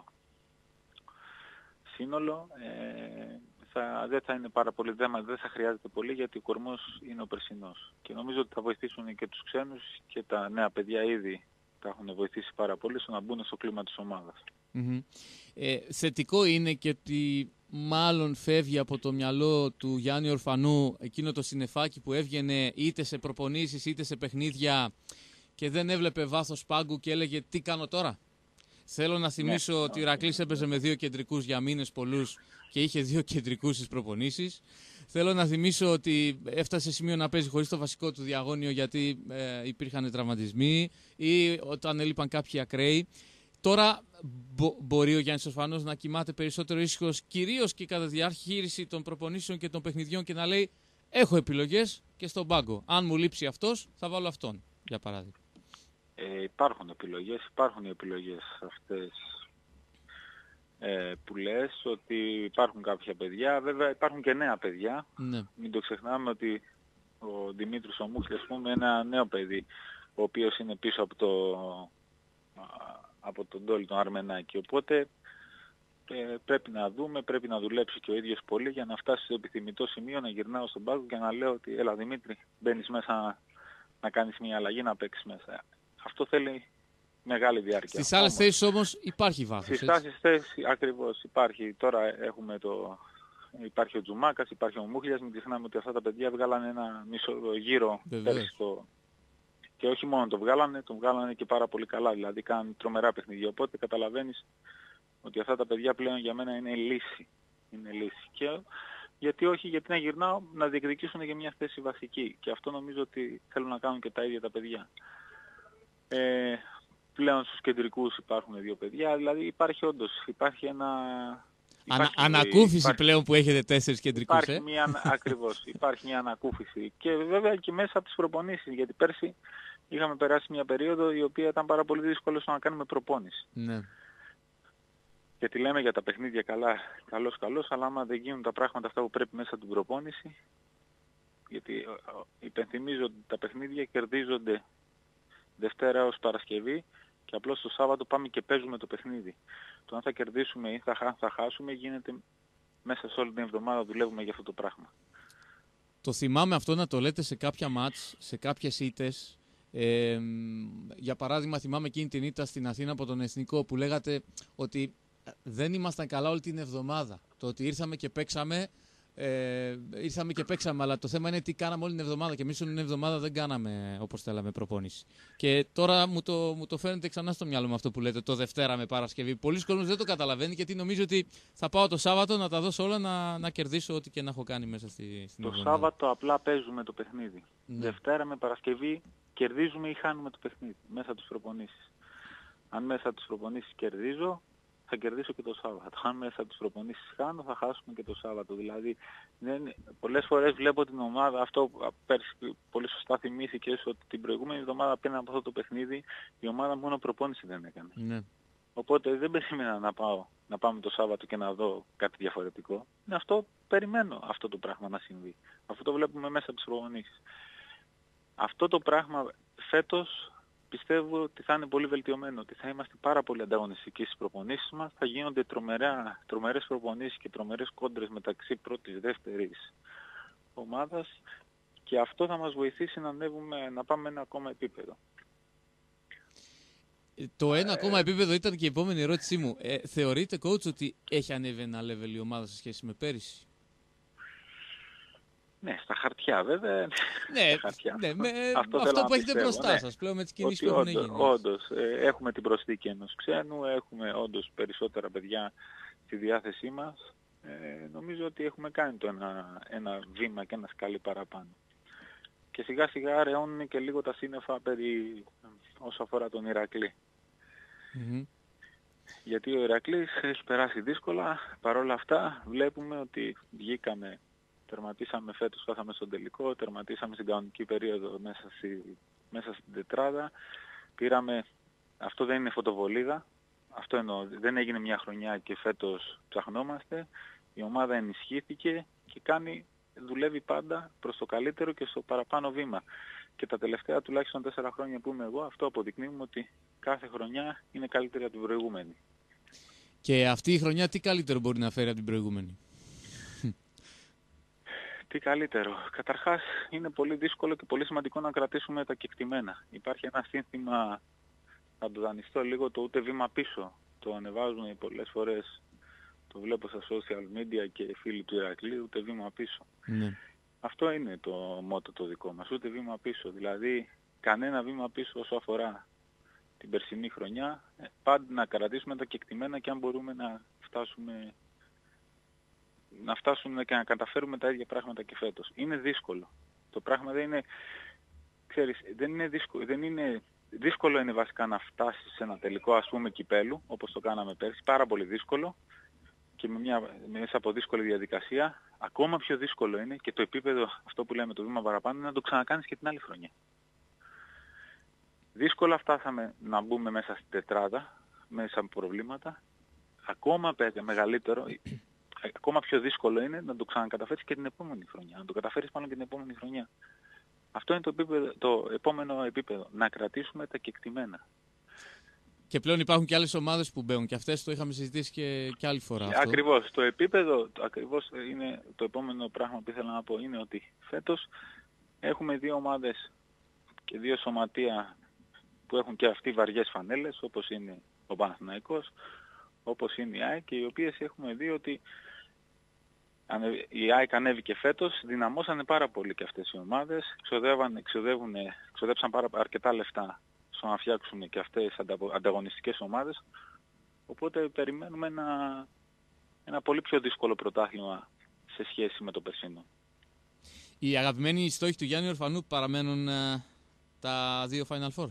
σύνολο ε, θα, δεν θα είναι πάρα πολύ δέμα, δεν θα χρειάζεται πολύ γιατί ο κορμός είναι ο περσινός. Και νομίζω ότι θα βοηθήσουν και τους ξένους και τα νέα παιδιά ήδη τα έχουν βοηθήσει πάρα πολύ στο να μπουν στο κλίμα της ομάδας. Mm-hmm. Ε, θετικό είναι και ότι μάλλον φεύγει από το μυαλό του Γιάννη Ορφανού εκείνο το συννεφάκι που έβγαινε είτε σε προπονήσεις είτε σε παιχνίδια και δεν έβλεπε βάθος πάγκου και έλεγε τι κάνω τώρα. Θέλω να θυμίσω ναι, ότι ο Ηρακλής έπαιζε με δύο κεντρικούς για μήνες πολλούς και είχε δύο κεντρικούς στις προπονήσεις. Θέλω να θυμίσω ότι έφτασε σημείο να παίζει χωρίς το βασικό του διαγώνιο γιατί ε, υπήρχαν τραυματισμοί ή όταν έλειπαν κάποιοι ακραίοι. Τώρα μπο, μπορεί ο Γιάννης Ορφανός να κοιμάται περισσότερο ήσυχος, κυρίως και κατά τη διαχείριση των προπονήσεων και των παιχνιδιών και να λέει έχω επιλογές και στον πάγκο. Αν μου λείψει αυτός θα βάλω αυτόν, για παράδειγμα. Ε, υπάρχουν επιλογές, υπάρχουν οι επιλογές αυτές ε, που λες, ότι υπάρχουν κάποια παιδιά. Βέβαια υπάρχουν και νέα παιδιά. Ναι. Μην το ξεχνάμε ότι ο Δημήτρης ο Μούχλης, ας πούμε, ένα νέο παιδί, ο οποίος είναι πίσω από, το, από τον Ντόλι τον Αρμενάκη. Οπότε ε, πρέπει να δούμε, πρέπει να δουλέψει και ο ίδιος πολύ για να φτάσει στο επιθυμητό σημείο, να γυρνάω στον πάγκο και να λέω ότι έλα Δημήτρη, μπαίνεις μέσα να κάνεις μια αλλαγή, να παίξεις μέσα. Αυτό θέλει μεγάλη διάρκεια. Στις άλλες θέσεις όμως υπάρχει βάθος. Στις άλλες θέσεις ακριβώς υπάρχει. Τώρα έχουμε το... Υπάρχει ο Τζουμάκας, υπάρχει ο Μούχλιας. Μην ξεχνάμε ότι αυτά τα παιδιά βγάλανε ένα μισό γύρο πέρσι το... Και όχι μόνο το βγάλανε, το βγάλανε και πάρα πολύ καλά. Δηλαδή κάνουν τρομερά παιχνίδια. Οπότε καταλαβαίνεις ότι αυτά τα παιδιά πλέον για μένα είναι λύση. Είναι λύση. Και γιατί όχι, γιατί να γυρνάω να διεκδικήσουν για μια θέση βασική. Και αυτό νομίζω ότι θέλουν να κάνουν και τα ίδια τα παιδιά. Ε, πλέον στους κεντρικούς υπάρχουν δύο παιδιά, δηλαδή υπάρχει όντως, υπάρχει ένα... Ανα, ανακούφιση υπάρχει, πλέον που έχετε τέσσερις κεντρικούς, υπάρχει ε? Μια, ακριβώς, υπάρχει μια ανακούφιση και βέβαια και μέσα από τις προπονήσεις, γιατί πέρσι είχαμε περάσει μια περίοδο η οποία ήταν πάρα πολύ δύσκολο να κάνουμε προπόνηση. Ναι. Γιατί λέμε για τα παιχνίδια καλά, καλώς καλώς, αλλά άμα δεν γίνουν τα πράγματα αυτά που πρέπει μέσα από την προπόνηση, γιατί υπενθυμίζω ότι τα παιχνίδια κερδίζονται Δευτέρα ως Παρασκευή και απλώς το Σάββατο πάμε και παίζουμε το παιχνίδι. Το αν θα κερδίσουμε ή θα, θα χάσουμε γίνεται μέσα σε όλη την εβδομάδα, δουλεύουμε για αυτό το πράγμα. Το θυμάμαι αυτό να το λέτε σε κάποια μάτς, σε κάποιες ήττες. Ε, για παράδειγμα θυμάμαι εκείνη την ήττα στην Αθήνα από τον Εθνικό που λέγατε ότι δεν ήμασταν καλά όλη την εβδομάδα. Το ότι ήρθαμε και παίξαμε, ε, ήρθαμε και παίξαμε, αλλά το θέμα είναι τι κάναμε όλη την εβδομάδα και εμείς όλη την εβδομάδα δεν κάναμε όπως θέλαμε προπόνηση. Και τώρα μου το, μου το φέρνετε ξανά στο μυαλό με αυτό που λέτε, το Δευτέρα με Παρασκευή. Πολλοί κόσμος δεν το καταλαβαίνει γιατί νομίζει ότι θα πάω το Σάββατο να τα δώσω όλα να, να κερδίσω ό,τι και να έχω κάνει μέσα στη, στην το εβδομάδα. Σάββατο απλά παίζουμε το παιχνίδι. Ναι. Δευτέρα με Παρασκευή κερδίζουμε ή χάνουμε το παιχνίδι μέσα από τις προπονήσεις. Αν μέσα από τις προπονήσεις κερδίζω, θα κερδίσω και το Σάββατο. Αν μέσα από τις προπονήσεις χάνω, θα χάσουμε και το Σάββατο. Δηλαδή, δεν, πολλές φορές βλέπω την ομάδα, αυτό πέρσι πολύ σωστά θυμήθηκες, ότι την προηγούμενη εβδομάδα πήραν από αυτό το παιχνίδι, η ομάδα μόνο προπόνηση δεν έκανε. Ναι. Οπότε δεν περίμενα να πάω, να πάμε το Σάββατο και να δω κάτι διαφορετικό. Είναι αυτό, περιμένω αυτό το πράγμα να συμβεί. Αυτό το βλέπουμε μέσα από τις προπονήσεις. Αυτό το πράγμα φέτος πιστεύω ότι θα είναι πολύ βελτιωμένο, ότι θα είμαστε πάρα πολύ ανταγωνιστικοί στις προπονήσεις μας, θα γίνονται τρομερά, τρομερές προπονήσεις και τρομερές κόντρες μεταξύ πρώτης, δεύτερης ομάδας και αυτό θα μας βοηθήσει να ανέβουμε, να πάμε ένα ακόμα επίπεδο. Το ένα ε... ακόμα επίπεδο ήταν και η επόμενη ερώτησή μου. Ε, θεωρείτε, coach, ότι έχει ανέβει ένα level η ομάδα σε σχέση με πέρυσι? Ναι, στα χαρτιά βέβαια. Ναι, στα χαρτιά. ναι με, αυτό, αυτό που έχετε πιστεύω, μπροστά ναι. σας πλέον με τις κινήσεις που όντως, έχουν γίνει. Όντως, ε, έχουμε την προσθήκη ενός ξένου, έχουμε όντως περισσότερα παιδιά στη διάθεσή μας. Ε, νομίζω ότι έχουμε κάνει το ένα, ένα βήμα και ένα σκάλι παραπάνω. Και σιγά σιγά ρεώνουν και λίγο τα σύννεφα περί όσο αφορά τον Ηρακλή. Mm-hmm. Γιατί ο Ηρακλής έχει περάσει δύσκολα, παρόλα αυτά βλέπουμε ότι βγήκαμε. Τερματίσαμε φέτος, φτάσαμε στον τελικό, τερματίσαμε στην κανονική περίοδο μέσα, στη, μέσα στην τετράδα. Πήραμε, αυτό δεν είναι φωτοβολίδα, αυτό εννοώ, δεν έγινε μια χρονιά και φέτος ψαχνόμαστε. Η ομάδα ενισχύθηκε και κάνει, δουλεύει πάντα προς το καλύτερο και στο παραπάνω βήμα. Και τα τελευταία τουλάχιστον τέσσερα χρόνια που είμαι εγώ, αυτό αποδεικνύουμε ότι κάθε χρονιά είναι καλύτερη από την προηγούμενη. Και αυτή η χρονιά τι καλύτερο μπορεί να φέρει από την προηγούμενη? Τι καλύτερο. Καταρχάς είναι πολύ δύσκολο και πολύ σημαντικό να κρατήσουμε τα κεκτημένα. Υπάρχει ένα σύνθημα, να το δανειστώ λίγο, το ούτε βήμα πίσω. Το ανεβάζουν πολλές φορές, το βλέπω στα social media και φίλοι του Ηρακλή, ούτε βήμα πίσω. Ναι. Αυτό είναι το μότο το δικό μας, ούτε βήμα πίσω. Δηλαδή κανένα βήμα πίσω όσο αφορά την περσινή χρονιά. Πάντα να κρατήσουμε τα κεκτημένα και αν μπορούμε να φτάσουμε... να φτάσουμε και να καταφέρουμε τα ίδια πράγματα και φέτος. Είναι δύσκολο. Το πράγμα δεν είναι, ξέρεις, δεν είναι δύσκολο, δεν είναι δύσκολο είναι βασικά να φτάσεις σε ένα τελικό, ας πούμε, κυπέλου, όπως το κάναμε πέρσι, πάρα πολύ δύσκολο και με μια, μέσα από δύσκολη διαδικασία. Ακόμα πιο δύσκολο είναι και το επίπεδο, αυτό που λέμε το βήμα παραπάνω, είναι να το ξανακάνεις και την άλλη χρονιά. Δύσκολα φτάσαμε να μπούμε μέσα στην τετράδα, μέσα από προβλήματα. Ακόμα μεγαλύτερο, ακόμα πιο δύσκολο είναι να το ξανακαταφέρεις και την επόμενη χρονιά. Να το καταφέρεις πάνω και την επόμενη χρονιά. Αυτό είναι το, επίπεδο, το επόμενο επίπεδο. Να κρατήσουμε τα κεκτημένα. Και πλέον υπάρχουν και άλλες ομάδες που μπαίνουν και αυτές το είχαμε συζητήσει και, και άλλη φορά. Αυτό. Ακριβώς. Το επίπεδο, ακριβώς είναι το επόμενο πράγμα που ήθελα να πω είναι ότι φέτος έχουμε δύο ομάδες και δύο σωματεία που έχουν και αυτοί βαριές φανέλες, όπως είναι ο Παναθηναϊκός, όπως είναι η ΑΕΚ, και οι οποίες έχουμε δει ότι η ΑΕΚ ανέβηκε φέτος, δυναμώσανε πάρα πολύ και αυτές οι ομάδες, ξοδεύουν, ξοδέψαν πάρα, αρκετά λεφτά στο να φτιάξουν και αυτές ανταγωνιστικές ομάδες, οπότε περιμένουμε ένα, ένα πολύ πιο δύσκολο πρωτάθλημα σε σχέση με το περσίνο. Οι αγαπημένοι στόχοι του Γιάννη Ορφανού παραμένουν uh, τα δύο Final Four.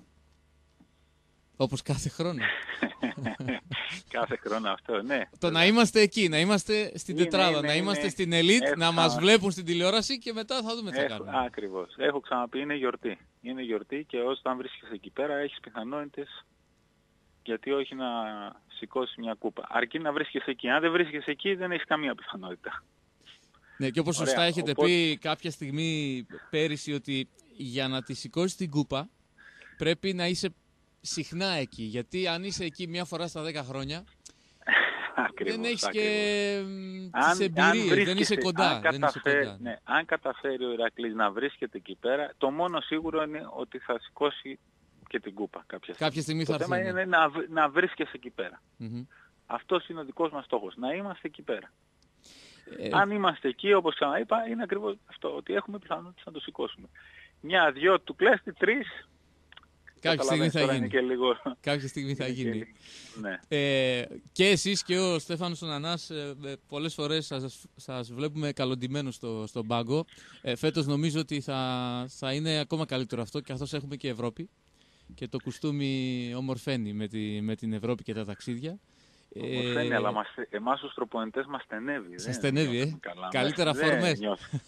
Όπως κάθε χρόνο. Κάθε χρόνο αυτό, ναι. Το να είμαστε εκεί, να είμαστε στην είναι, τετράδα, είναι, να είμαστε είναι, στην ελίτ, να ξανα... μας βλέπουν στην τηλεόραση και μετά θα δούμε τι θα έχω, κάνουμε. Ακριβώς. Έχω ξαναπεί, είναι γιορτή. Είναι γιορτή και όταν βρίσκεσαι εκεί πέρα έχεις πιθανότητες, γιατί όχι να σηκώσεις μια κούπα. Αρκεί να βρίσκεσαι εκεί. Αν δεν βρίσκεσαι εκεί δεν έχεις καμία πιθανότητα. Ναι, και όπως Ωραία, σωστά έχετε οπότε... πει κάποια στιγμή πέρυσι ότι για να τη σηκώσεις την κούπα πρέπει να είσαι συχνά εκεί. Γιατί αν είσαι εκεί μια φορά στα δέκα χρόνια ακριβώς, δεν έχεις ακριβώς. και αν, τις εμπειρίες, δεν είσαι κοντά. Αν, δεν καταφέρει, είσαι κοντά. Ναι, αν καταφέρει ο Ηρακλής να βρίσκεται εκεί πέρα, το μόνο σίγουρο είναι ότι θα σηκώσει και την κούπα κάποια στιγμή. Κάποια στιγμή το θα θέμα έρθει, είναι ναι. να, να βρίσκεσαι εκεί πέρα. Mm-hmm. Αυτός είναι ο δικός μας στόχος, να είμαστε εκεί πέρα. Ε... Αν είμαστε εκεί, όπως ξαναείπα, είναι ακριβώς αυτό, ότι έχουμε πιθανότητα να το σηκώσουμε. Μια, δυο, του κλέστη, τρεις... Κάποια στιγμή θα γίνει. Και λίγο... Κάποια στιγμή θα γίνει. Και... Ναι. Ε, και εσείς και ο Στέφανος ο Νανάς ε, πολλές φορές σας, σας βλέπουμε καλοντημένους στο, στον πάγκο. Ε, φέτος νομίζω ότι θα, θα είναι ακόμα καλύτερο αυτό, καθώς έχουμε και Ευρώπη. Και το κουστούμι ομορφαίνει με, τη, με την Ευρώπη και τα ταξίδια. Ομορφαίνει, ε, αλλά μας, εμάς τους προπονητές μας στενεύει. Σας στενεύει, ε. Καλά, Καλύτερα φορμές.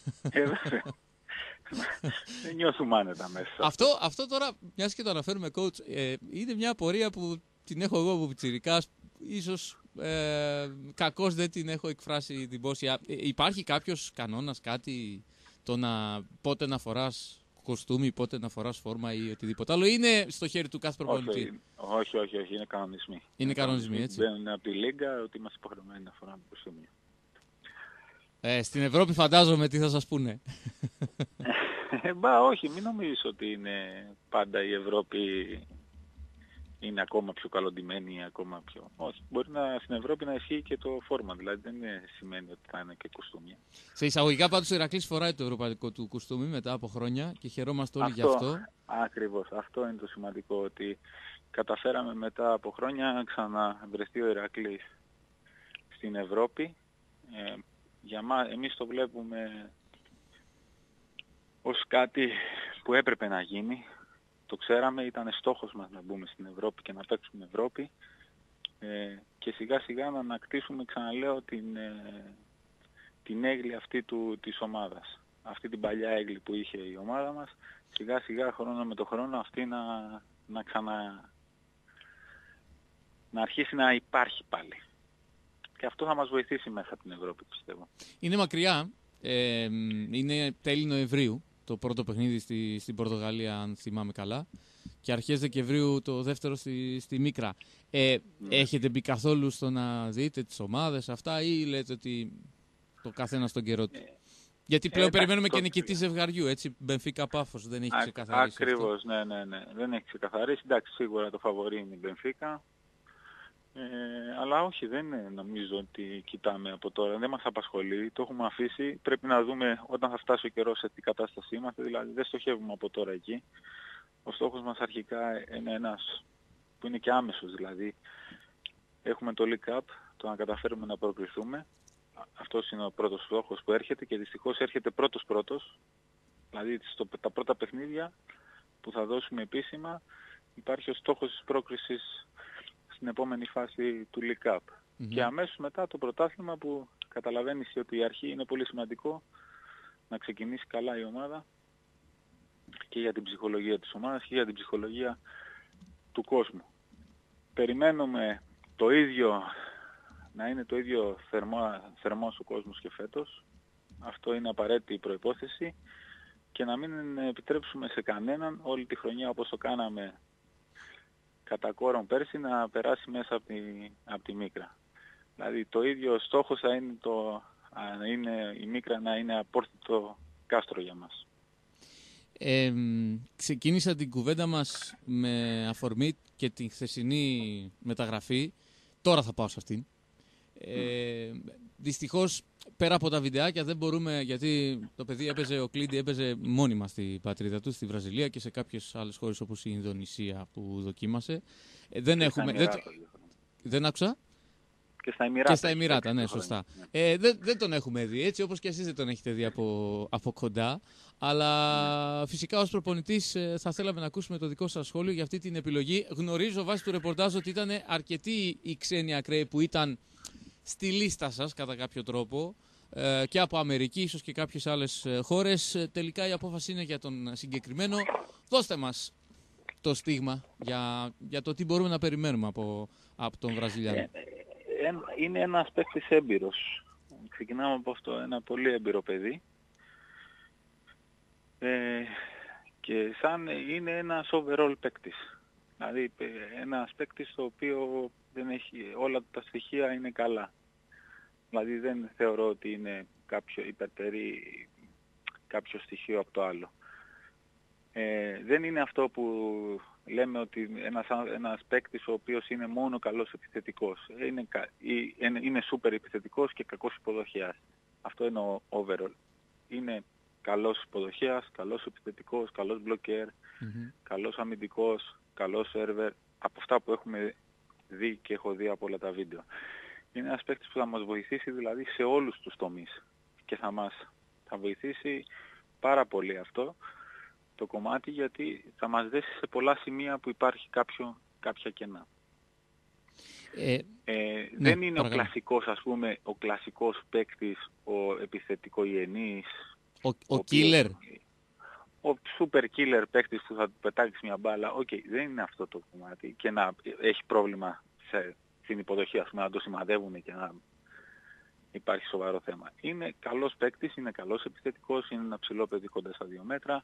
Δεν νιώθουμε άνετα μέσα. Αυτό, αυτό τώρα, μιας και το αναφέρουμε coach, ε, είναι μια απορία που την έχω εγώ από πιτσιρικάς. Ίσως ε, κακώς δεν την έχω εκφράσει την πόσια. Ε, υπάρχει κάποιος κανόνας, κάτι, το να, πότε να φοράς κοστούμι, πότε να φοράς φόρμα ή οτιδήποτε άλλο, είναι στο χέρι του κάθε προπονητή? Όχι, όχι, όχι, είναι κανονισμοί. Είναι, είναι κανονισμοί, έτσι. Μπαίνουν από τη Λίγκα ότι είμαστε υποχρεωμένοι να φοράμε κοστούμι. Ε, στην Ευρώπη φαντάζομαι τι θα σας πούνε. Ε, μπα, όχι, μην νομίζεις ότι είναι πάντα η Ευρώπη είναι ακόμα πιο καλοντημένη, ακόμα πιο... Όχι, μπορεί να, στην Ευρώπη να ισχύει και το φόρμα, δηλαδή δεν είναι, σημαίνει ότι θα είναι και κουστούμια. Σε εισαγωγικά πάντως ο Ηρακλής φοράει το ευρωπαϊκό του κουστούμι μετά από χρόνια και χαιρόμαστε όλοι αυτό, γι' αυτό. Ακριβώς, αυτό είναι το σημαντικό, ότι καταφέραμε μετά από χρόνια να ξαναβρεθεί ο Ηρακλής στην Ευρώπη. Ε, για μας, εμείς το βλέπουμε ως κάτι που έπρεπε να γίνει. Το ξέραμε, ήταν στόχος μας να μπούμε στην Ευρώπη και να παίξουμε Ευρώπη ε, και σιγά σιγά να ανακτήσουμε, ξαναλέω, την, ε, την έγκλη αυτή του, της ομάδας. Αυτή την παλιά έγκλη που είχε η ομάδα μας, σιγά σιγά χρόνο με το χρόνο αυτή να, να ξανα... να αρχίσει να υπάρχει πάλι. Και αυτό θα μας βοηθήσει μέσα από την Ευρώπη, πιστεύω. Είναι μακριά, ε, είναι τέλη Νοεμβρίου το πρώτο παιχνίδι στη, στην Πορτογαλία, αν θυμάμαι καλά, και αρχές Δεκεμβρίου το δεύτερο στη, στη Μίκρα. Ε, ναι. Έχετε μπει καθόλου στο να δείτε τις ομάδες αυτά ή λέτε ότι το καθένα στον καιρό του? Ε, Γιατί πλέον ε, περιμένουμε και νικητή ζευγαριού, έτσι, Μπενφίκα Πάφος, δεν έχει Α, ξεκαθαρίσει. Ακριβώς, ναι, ναι, ναι, δεν έχει ξεκαθαρίσει. Εντάξει, σίγουρα το φαβορί είναι η Μπενφίκα. Ε, αλλά όχι, δεν νομίζω ότι κοιτάμε από τώρα, δεν μας απασχολεί, το έχουμε αφήσει, πρέπει να δούμε όταν θα φτάσει ο καιρός σε τι κατάσταση είμαστε, δηλαδή δεν στοχεύουμε από τώρα εκεί. Ο στόχος μας αρχικά είναι ένας που είναι και άμεσος, δηλαδή έχουμε το League Cup, το να καταφέρουμε να προκριθούμε, αυτός είναι ο πρώτος στόχος που έρχεται και δυστυχώς έρχεται πρώτος πρώτος, δηλαδή στο, τα πρώτα παιχνίδια που θα δώσουμε επίσημα υπάρχει ο στόχος της πρόκρισης στην επόμενη φάση του League Cup. Mm-hmm. Και αμέσως μετά το πρωτάθλημα που καταλαβαίνεις ότι η αρχή είναι πολύ σημαντικό να ξεκινήσει καλά η ομάδα και για την ψυχολογία της ομάδας και για την ψυχολογία του κόσμου. Περιμένουμε το ίδιο, να είναι το ίδιο θερμό, θερμός ο κόσμος και φέτος. Αυτό είναι απαραίτητη προϋπόθεση και να μην επιτρέψουμε σε κανέναν όλη τη χρονιά όπως το κάναμε κατά κόρον πέρσι να περάσει μέσα από τη, από τη Μίκρα. Δηλαδή το ίδιο στόχος θα είναι, το, είναι η Μίκρα να είναι απόρθητο κάστρο για μας. Ε, ξεκίνησα την κουβέντα μας με αφορμή και την χθεσινή μεταγραφή. Τώρα θα πάω σε αυτήν. Ε, mm. Δυστυχώς πέρα από τα βιντεάκια δεν μπορούμε, γιατί το παιδί έπαιζε, ο Κλίντι έπαιζε μόνιμα στη πατρίδα του, στη Βραζιλία και σε κάποιες άλλες χώρες όπως η Ινδονησία που δοκίμασε. Ε, δεν έχουμε... Δεν, δεν άκουσα. Και στα Εμιράτα. Και στα Εμιράτα, ναι, σωστά. Ναι. Ε, δεν, δεν τον έχουμε δει, έτσι όπως και εσείς δεν τον έχετε δει από, από κοντά. Αλλά ναι. Φυσικά ως προπονητής θα θέλαμε να ακούσουμε το δικό σας σχόλιο για αυτή την επιλογή. Γνωρίζω βάσει του ρεπορτάζ ότι ήταν αρκετοί οι ξένοι ακραίοι που ήταν στη λίστα σας κατά κάποιο τρόπο ε, και από Αμερική, ίσως και κάποιες άλλες χώρες. Τελικά η απόφαση είναι για τον συγκεκριμένο. Δώστε μας το στίγμα για, για το τι μπορούμε να περιμένουμε από, από τον Βραζιλιάνο. Είναι ένας παίκτης έμπειρος. Ξεκινάμε από αυτό. Ένα πολύ έμπειρο παιδί. Ε, και σαν είναι ένας overall παίκτης. Δηλαδή ένας παίκτης το οποίο δεν έχει, όλα τα στοιχεία είναι καλά. Δηλαδή δεν θεωρώ ότι είναι κάποιο υπερτερή κάποιο στοιχείο από το άλλο. Ε, δεν είναι αυτό που λέμε ότι ένας, ένας παίκτης ο οποίος είναι μόνο καλός επιθετικός. Είναι, είναι, είναι σούπερ επιθετικός και κακός υποδοχέας. Αυτό είναι ο overall. Είναι καλός υποδοχέας, καλός επιθετικός, καλός blocker, mm-hmm. καλός αμυντικός, καλός server. Από αυτά που έχουμε δει και έχω δει από όλα τα βίντεο. Είναι ένας παίκτης που θα μας βοηθήσει δηλαδή σε όλους τους τομείς. Και θα μας θα βοηθήσει πάρα πολύ αυτό το κομμάτι, γιατί θα μας δέσει σε πολλά σημεία που υπάρχει κάποιο, κάποια κενά. Ε, ε, ναι, δεν είναι παρακαλώ. ο κλασικός, ας πούμε, ο κλασικός παίκτης, ο επιθετικογενής, ο, ο, ο killer. Ο super killer παίκτης που θα του πετάξει μια μπάλα. Οκ, okay, δεν είναι αυτό το κομμάτι και να έχει πρόβλημα σε, στην υποδοχή, ας πούμε, να το σημαδεύουν και να υπάρχει σοβαρό θέμα. Είναι καλός παίκτης, είναι καλός επιθετικός, είναι ένα ψηλό παιδί κοντά στα δύο μέτρα,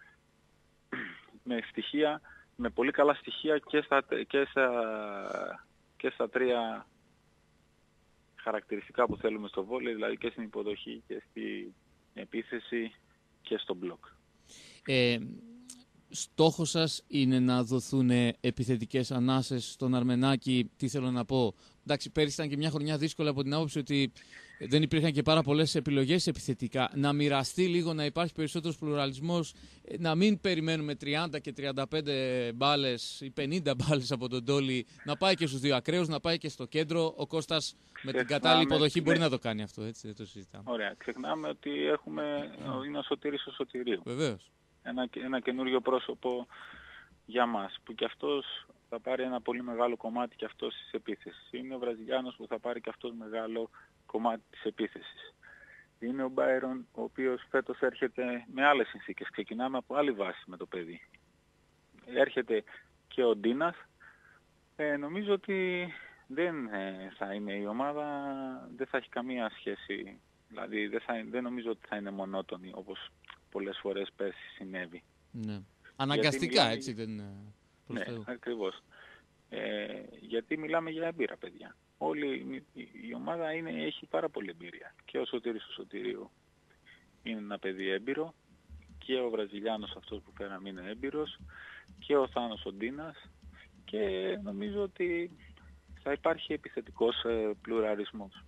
με στοιχεία, με πολύ καλά στοιχεία και στα, και στα, και στα τρία χαρακτηριστικά που θέλουμε στο βόλεϊ, δηλαδή και στην υποδοχή και στην επίθεση και στο μπλοκ. Ε, στόχος σας είναι να δοθούν επιθετικές ανάσες στον Αρμενάκη? Τι θέλω να πω. Εντάξει, πέρυσι ήταν και μια χρονιά δύσκολη από την άποψη ότι δεν υπήρχαν και πάρα πολλές επιλογές επιθετικά. Να μοιραστεί λίγο, να υπάρχει περισσότερος πλουραλισμός, να μην περιμένουμε τριάντα και τριάντα πέντε μπάλες ή πενήντα μπάλες από τον Ντόλι, να πάει και στους δύο ακραίους, να πάει και στο κέντρο. Ο Κώστας με την κατάλληλη υποδοχή μπορεί να το κάνει αυτό, έτσι, δεν το συζητάμε. Ωραία. Ξεχνάμε ότι έχουμε, είναι ο Σωτήρης ο Σωτηρίου. Βεβαίως. Ένα, ένα καινούριο πρόσωπο για μας, που και αυτός θα πάρει ένα πολύ μεγάλο κομμάτι και αυτός της επίθεσης. Είναι ο Βραζιλιάνος που θα πάρει και αυτός μεγάλο κομμάτι της επίθεσης. Είναι ο Μπάιρον, ο οποίος φέτος έρχεται με άλλες συνθήκες. Ξεκινάμε από άλλη βάση με το παιδί. Έρχεται και ο Ντίνας. Ε, νομίζω ότι δεν ε, θα είναι η ομάδα, δεν θα έχει καμία σχέση. Δηλαδή δεν, θα, δεν νομίζω ότι θα είναι μονότονη όπως πολλές φορές πέρσι συνέβη. Ναι. Αναγκαστικά, μιλάμε... έτσι δεν είναι. Ναι, ακριβώς. Ε, γιατί μιλάμε για εμπειρία παιδιά. Όλη η, η ομάδα είναι, έχει πάρα πολύ εμπειρία. Και ο Σωτήρης ο Σωτηρίου είναι ένα παιδί έμπειρο, και ο Βραζιλιάνος αυτός που φέραμε είναι έμπειρος, και ο Θάνος ο Ντίνας, και νομίζω ότι θα υπάρχει επιθετικός ε, πλουραλισμός.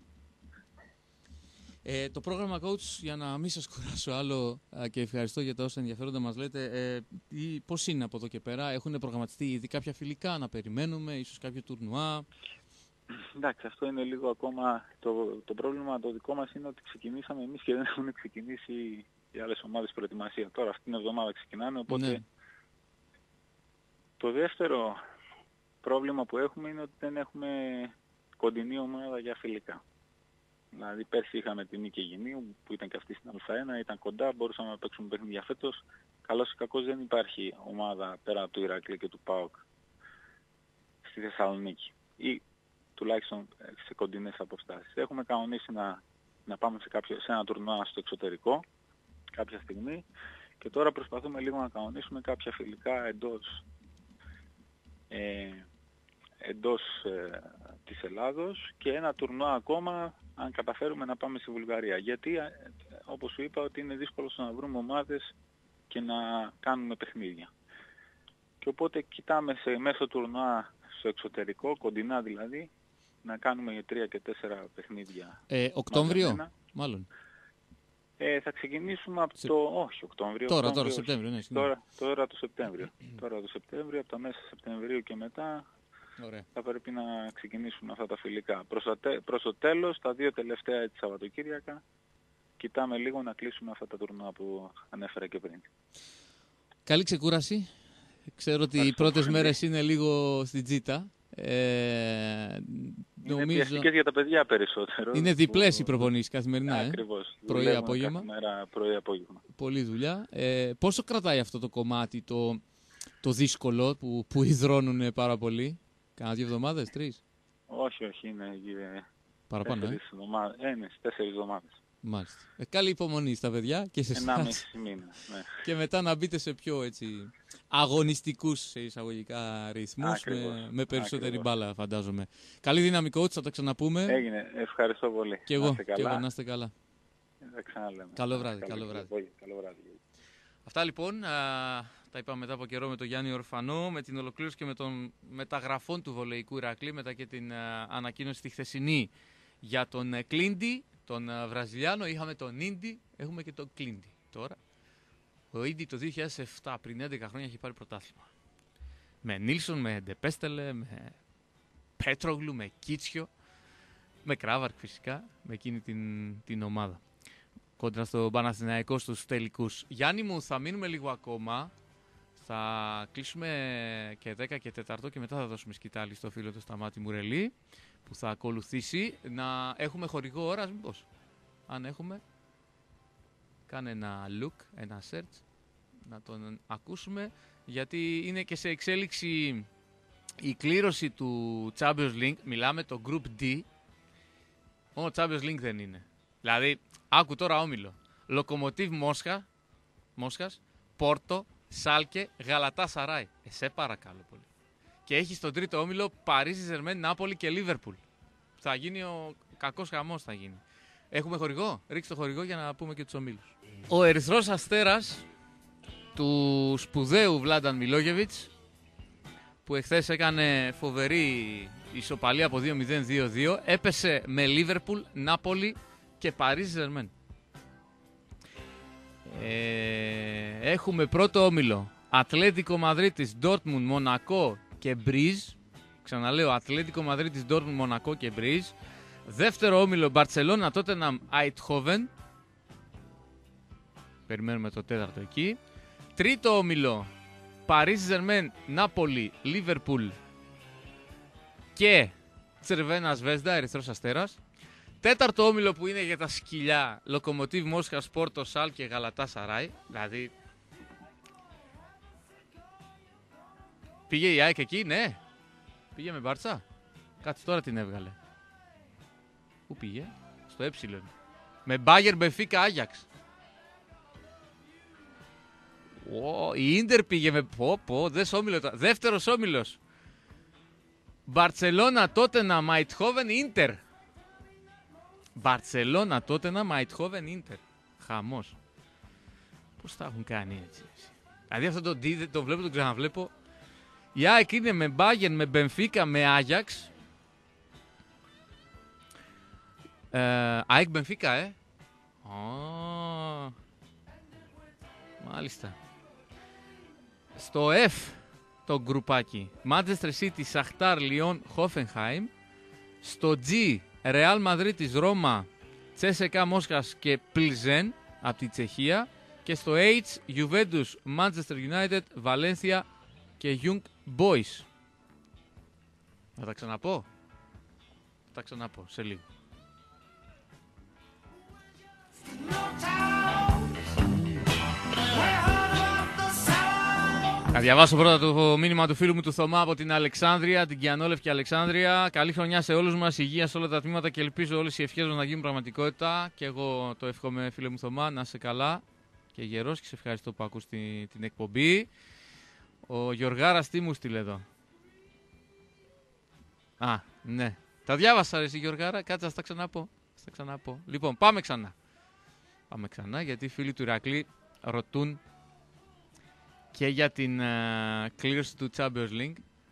Ε, το πρόγραμμα coach, για να μην σας κουράσω άλλο α, και ευχαριστώ για τα όσα ενδιαφέροντα μας λέτε, ε, ή, πώς είναι από εδώ και πέρα, έχουν προγραμματιστεί ήδη κάποια φιλικά να περιμένουμε, ίσως κάποιο τουρνουά? Εντάξει, αυτό είναι λίγο ακόμα, το, το πρόβλημα το δικό μας είναι ότι ξεκινήσαμε εμείς και δεν έχουν ξεκινήσει οι άλλες ομάδες προετοιμασία. Τώρα αυτήν την εβδομάδα ξεκινάνε, οπότε ναι. Το δεύτερο πρόβλημα που έχουμε είναι ότι δεν έχουμε κοντινή ομάδα για φιλικά. Δηλαδή πέρσι είχαμε την Νίκη Αιγινίου που ήταν και αυτή στην Α1, ήταν κοντά, μπορούσαμε να παίξουμε παιχνίδια φέτος. Καλώς ή κακώς δεν υπάρχει ομάδα πέρα από του Ηρακλή και του ΠΑΟΚ στη Θεσσαλονίκη ή τουλάχιστον σε κοντινές αποστάσεις. Έχουμε κανονίσει να, να πάμε σε, κάποιο, σε ένα τουρνουά στο εξωτερικό κάποια στιγμή και τώρα προσπαθούμε λίγο να κανονίσουμε κάποια φιλικά εντός, ε, εντός ε, της Ελλάδος και ένα τουρνουά ακόμα αν καταφέρουμε να πάμε στη Βουλγαρία. Γιατί ε, όπως σου είπα ότι είναι δύσκολο να βρούμε ομάδες και να κάνουμε παιχνίδια. Και οπότε κοιτάμε σε μέσο τουρνουά στο εξωτερικό, κοντινά δηλαδή, να κάνουμε τρία και τέσσερα παιχνίδια. Ε, Οκτώβριο, μάλλον. Ε, θα ξεκινήσουμε από το... Όχι, Οκτώβριο. Τώρα, Οκτώβριο, τώρα, Σεπτέμβριο, ναι. Τώρα, τώρα το Σεπτέμβριο. τώρα το Σεπτέμβριο, από τα μέσα Σεπτεμβρίου και μετά Ωραία. θα πρέπει να ξεκινήσουμε αυτά τα φιλικά. Προς το, προς το τέλος, τα δύο τελευταία έτσι Σαββατοκύριακα, κοιτάμε λίγο να κλείσουμε αυτά τα τουρνουά που ανέφερα και πριν. Καλή ξεκούραση. Ξέρω ότι οι πρώτες μέρες είναι λίγο στην τζίτα. Ε, είναι νομίζω... πιαστικές για τα παιδιά περισσότερο. Είναι διπλές που... οι προπονήσεις καθημερινά. Ναι, ε. ακριβώς. Πρωί-απόγευμα. Πρωί-απόγευμα. Πολύ δουλειά. Ε, πόσο κρατάει αυτό το κομμάτι, το, το δύσκολο που, που υδρώνουν πάρα πολύ? Κάνα δύο εβδομάδες, τρεις? Όχι, όχι, είναι ε, παραπάνω. Τέσσερις ε? εβδομάδες. Ε, ναι, τέσσερις εβδομάδες. Μάλιστα. Ε, καλή υπομονή στα παιδιά και σε εσάς. Ενάμιση μήνα. Ναι. Και μετά να μπείτε σε πιο έτσι, αγωνιστικούς σε εισαγωγικά ρυθμούς, με, με περισσότερη Ακριβώς. μπάλα φαντάζομαι. Καλή δύναμη coach, θα τα ξαναπούμε. Έγινε. Ευχαριστώ πολύ. Και εγώ, να είστε καλά. και εγώ, να είστε καλά. Θα ξαναλέμε. Καλό βράδυ. Καλό, καλό βράδυ. βράδυ. Καλό βράδυ. Αυτά λοιπόν, α, τα είπαμε μετά από καιρό με τον Γιάννη Ορφανό, με την ολοκλήρωση και με τον μεταγραφών του Βολεϊκού Ηρακλή, μετά και την α, ανακοίνωση τη χθεσινή για τον uh, Κλίντι, τον uh, Βραζιλιάνο. Είχαμε τον Ίντι, έχουμε και τον Κλίντι τώρα. Ο Ίντι το δύο χιλιάδες επτά, πριν έντεκα χρόνια, έχει πάρει πρωτάθλημα. Με Νίλσον, με Ντεπέστελε, με Πέτρογλου, με Κίτσιο, με Κράβαρκ φυσικά, με εκείνη την, την ομάδα. Κόντρα στο Παναθηναϊκό στους τελικούς. Γιάννη μου, θα μείνουμε λίγο ακόμα. Θα κλείσουμε και δέκα και τέσσερα και μετά θα δώσουμε σκητάλη στο φίλο του Σταμάτη Μουρελή που θα ακολουθήσει. Να έχουμε χορηγό ώρας μήπως? Αν έχουμε, κάνε ένα look, ένα search, να τον ακούσουμε, γιατί είναι και σε εξέλιξη η κλήρωση του Champions League. Μιλάμε το Group D. Μόνο Champions League δεν είναι. Δηλαδή, άκου τώρα όμιλο. Λοκομοτίβ Μόσχα, Μόσχας, Πόρτο, Σάλκε, Γαλατά Σαράι. Ε, σε παρακαλώ πολύ. Και έχει στον τρίτο όμιλο Παρίζι Ζερμέν, Νάπολη και Λίβερπουλ. Θα γίνει ο κακός χαμός θα γίνει. Έχουμε χορηγό. Ρίξτε το χορηγό για να πούμε και τους ομίλους. Ο Ερυθρός Αστέρας του σπουδαίου Βλάνταν Μιλόγεβιτς, που εχθές έκανε φοβερή ισοπαλία από δύο μηδέν δύο δύο, έπεσε με Λίβερπουλ, Νάπολη και Παρίζι Ζερμέν. Ε, έχουμε πρώτο όμιλο Ατλέτικο Μαδρίτης, Ντόρτμουντ, Μονακό και Μπρίζ. Ξαναλέω, Ατλέτικο Μαδρίτης, Ντόρτμουντ, Μονακό και Μπρίζ. Δεύτερο όμιλο Μπαρτσελώνα, Τότεναμ, Αιτχόβεν. Περιμένουμε το τέταρτο εκεί. Τρίτο όμιλο Παρίζι Ζερμέν, Νάπολη, Λίβερπουλ και Τσερβένα Σβέσδα, Ερυθρός Αστέρας. Τέταρτο όμιλο που είναι για τα σκυλιά, Λοκομοτίβ Μόσχα, Πόρτο, Σάλ και Γαλατά Σαράι. Δηλαδή, πήγε η ΑΕΚ εκεί, ναι. Πήγε με Μπάρτσα. Κάτσε τώρα την έβγαλε. Πού πήγε? Στο Ε. Με Μπάγερ, Μπενφίκα, Άγιαξ. Oh, η Ίντερ πήγε με... Πω, πω, δες όμιλο. Δεύτερος όμιλος. Μπαρτσελώνα, Τότεναμ, Αιτχόβεν, Ίντερ. Μπαρτσελώνα, Τότεναμ, Αιτχόβεν, Ίντερ. Χαμός. Πώς τα έχουν κάνει έτσι? Δηλαδή αυτό το D, το βλέπω, το ξαναβλέπω. Η ΑΕΚ είναι με Μπάγεν, με Μπενφίκα, με Άγιαξ. Ε, ΑΕΚ Μπενφίκα, ε. Oh. Μάλιστα. Στο F το γκρουπάκι. Manchester City, Σαχτάρ, Λιόν, Χόφενχάιμ. Στο G, Ρεάλ Μαδρίτης, Ρώμα, Τσέσεκα Μόσχας και Πλιζέν από τη Τσεχία. Και στο H, Juventus, Manchester United, Βαλένθια και Young Boys. Θα τα ξαναπώ. Θα τα ξαναπώ σε λίγο. Να διαβάσω πρώτα το μήνυμα του φίλου μου του Θωμά από την Αλεξάνδρεια, την Κιανόλευκη Αλεξάνδρεια. Καλή χρονιά σε όλους μας, υγεία σε όλα τα τμήματα και ελπίζω όλες οι ευχές μας να γίνουν πραγματικότητα. Και εγώ το εύχομαι, φίλε μου Θωμά, να είσαι καλά και γερός και σε ευχαριστώ που ακούς την, την εκπομπή. Ο Γιωργάρας τι μου στείλε εδώ. Α, ναι. Τα διάβασα ρε εσύ Γιωργάρα, κάτσε να στα ξαναπώ. Στα ξαναπώ. Λοιπόν, πάμε ξανά. Πάμε ξανά γιατί οι φίλοι του Ηρακλή ρωτούν και για την uh, κλήρωση του Champions League.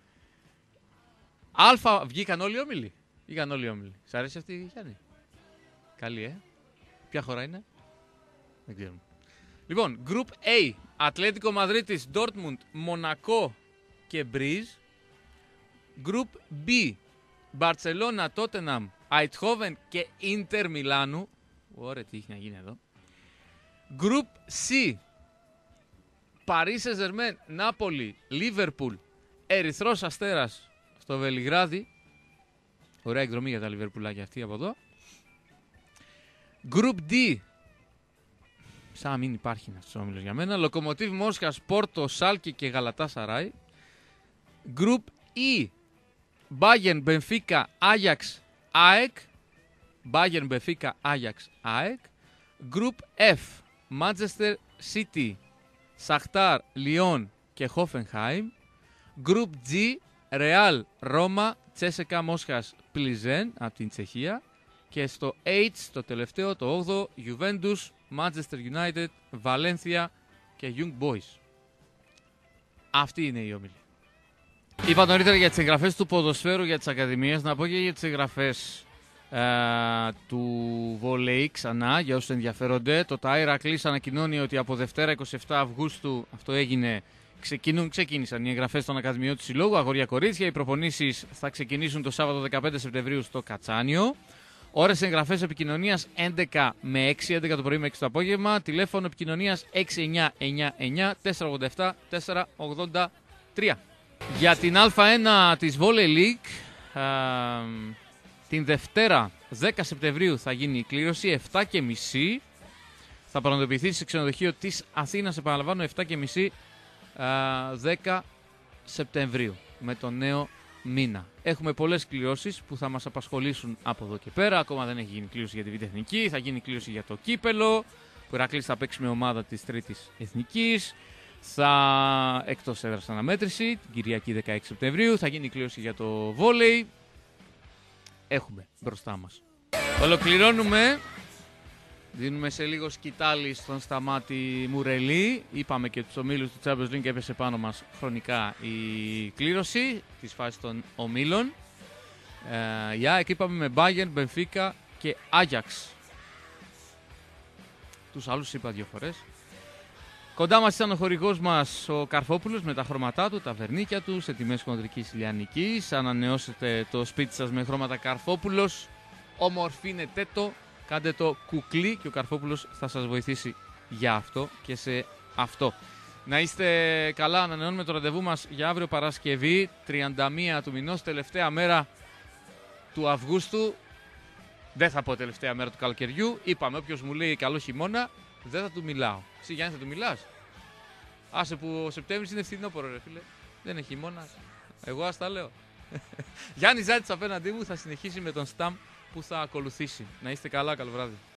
Αλφα, βγήκαν όλοι οι όμιλοι. Βγήκαν όλοι οι όμιλοι. Σ' αρέσει αυτή η Γιάννη? Καλή, ε. Ποια χώρα είναι? Δεν ξέρουμε. Λοιπόν, Group A. Ατλέτικο Μαδρίτης, Dortmund, Μονακό και Μπρίζ. Group B. Μπαρτσελώνα, Τότεναμ, Αιτχόβεν και Ίντερ Μιλάνου. Ωραία, τι έχει να γίνει εδώ. Group C. Παρί Σεζερμέν, Νάπολη, Λίβερπουλ, Ερυθρός Αστέρας στο Βελιγράδι. Ωραία εκδρομή για τα Λιβερπουλάκια αυτή από εδώ. Group D. Σαν να μην υπάρχει ένας όμιλος για μένα. Λοκομοτίβ Μόσχας, Πόρτο, Σάλκι και Γαλατά Σαράι. Group E. Bayern, Benfica, Ajax, ΑΕΚ. Bayern, Benfica, Ajax, ΑΕΚ. Group F. Manchester City, Σαχτάρ, Λιόν και Χόφενχάιμ. Group G. Real, Ρώμα, Τσέσεκα Μόσχας, Πλιζέν από την Τσεχία. Και στο H, το τελευταίο, το όγδοο, Juventus, Manchester United, Valencia και Young Boys. Αυτή είναι η όμιλη. Είπα νωρίτερα για τις εγγραφές του ποδοσφαίρου για τις ακαδημίες, να πω και για τις εγγραφές ε, του βολεϊ ξανά, για όσους ενδιαφέρονται. Το ΤΑΕ Ηρακλής ανακοινώνει ότι από Δευτέρα εικοστή εβδόμη Αυγούστου, αυτό έγινε, ξεκινούν, ξεκίνησαν οι εγγραφές των ακαδημιών του Συλλόγου, αγόρια-κορίτσια. Οι προπονήσεις θα ξεκινήσουν το Σάββατο δεκαπέντε Σεπτεμβρίου στο Κατσάνιο. Ώρες εγγραφές επικοινωνίας έντεκα με έξι, έντεκα το πρωί με έξι το απόγευμα. Τηλέφωνο επικοινωνίας έξι εννιά εννιά εννιά τέσσερα ογδόντα επτά τέσσερα ογδόντα τρία. Για την Α1 της Volley League, α, την Δευτέρα δέκα Σεπτεμβρίου θα γίνει η κλήρωση, επτά και μισή. Θα πραγματοποιηθεί σε ξενοδοχείο της Αθήνας, επαναλαμβάνω, επτά και μισή δέκα Σεπτεμβρίου με τον νέο μήνα. Έχουμε πολλές κληρώσεις που θα μας απασχολήσουν από εδώ και πέρα. Ακόμα δεν έχει γίνει κλήρωση για τη Β' Εθνική. Θα γίνει κλήρωση για το κύπελο. Που Ηρακλής θα παίξει με ομάδα της Τρίτης Εθνικής. Θα εκτός έδρας αναμέτρηση την Κυριακή δεκαέξι Σεπτεμβρίου. Θα γίνει κλήρωση για το βόλεϊ. Έχουμε μπροστά μας. Ολοκληρώνουμε. Δίνουμε σε λίγο σκητάλη στον Σταμάτη Μουρελή. Είπαμε και τους ομίλους του Champions League και έπεσε πάνω μας χρονικά η κλήρωση της φάσης των ομίλων. Ε, για εκεί είπαμε με Bayern, Benfica και Ajax. Τους άλλους είπα δύο φορές. Κοντά μας ήταν ο χορηγός μας ο Καρφόπουλος με τα χρώματά του, τα βερνίκια του, σε τιμές χονδρικής ηλιανικής. Ανανεώσετε το σπίτι σας με χρώματα Καρφόπουλος. Ομορφύνετε το. Κάντε το κουκλί και ο Καρφόπουλος θα σας βοηθήσει για αυτό και σε αυτό. Να είστε καλά, ανανεώνουμε το ραντεβού μας για αύριο Παρασκευή, τριάντα μία του μηνός, τελευταία μέρα του Αυγούστου. Δεν θα πω τελευταία μέρα του καλοκαιριού. Είπαμε, όποιος μου λέει καλό χειμώνα, δεν θα του μιλάω. Εσύ Γιάννη θα του μιλάς? Άσε που ο Σεπτέμβρης είναι φθινόπωρο ρε φίλε. Δεν είναι χειμώνα. Εγώ ας τα λέω. Γιάννη Ζάτης απέναντί μου, θα συνεχίσει με τον Σταμ που θα ακολουθήσει. Να είστε καλά, καλό βράδυ.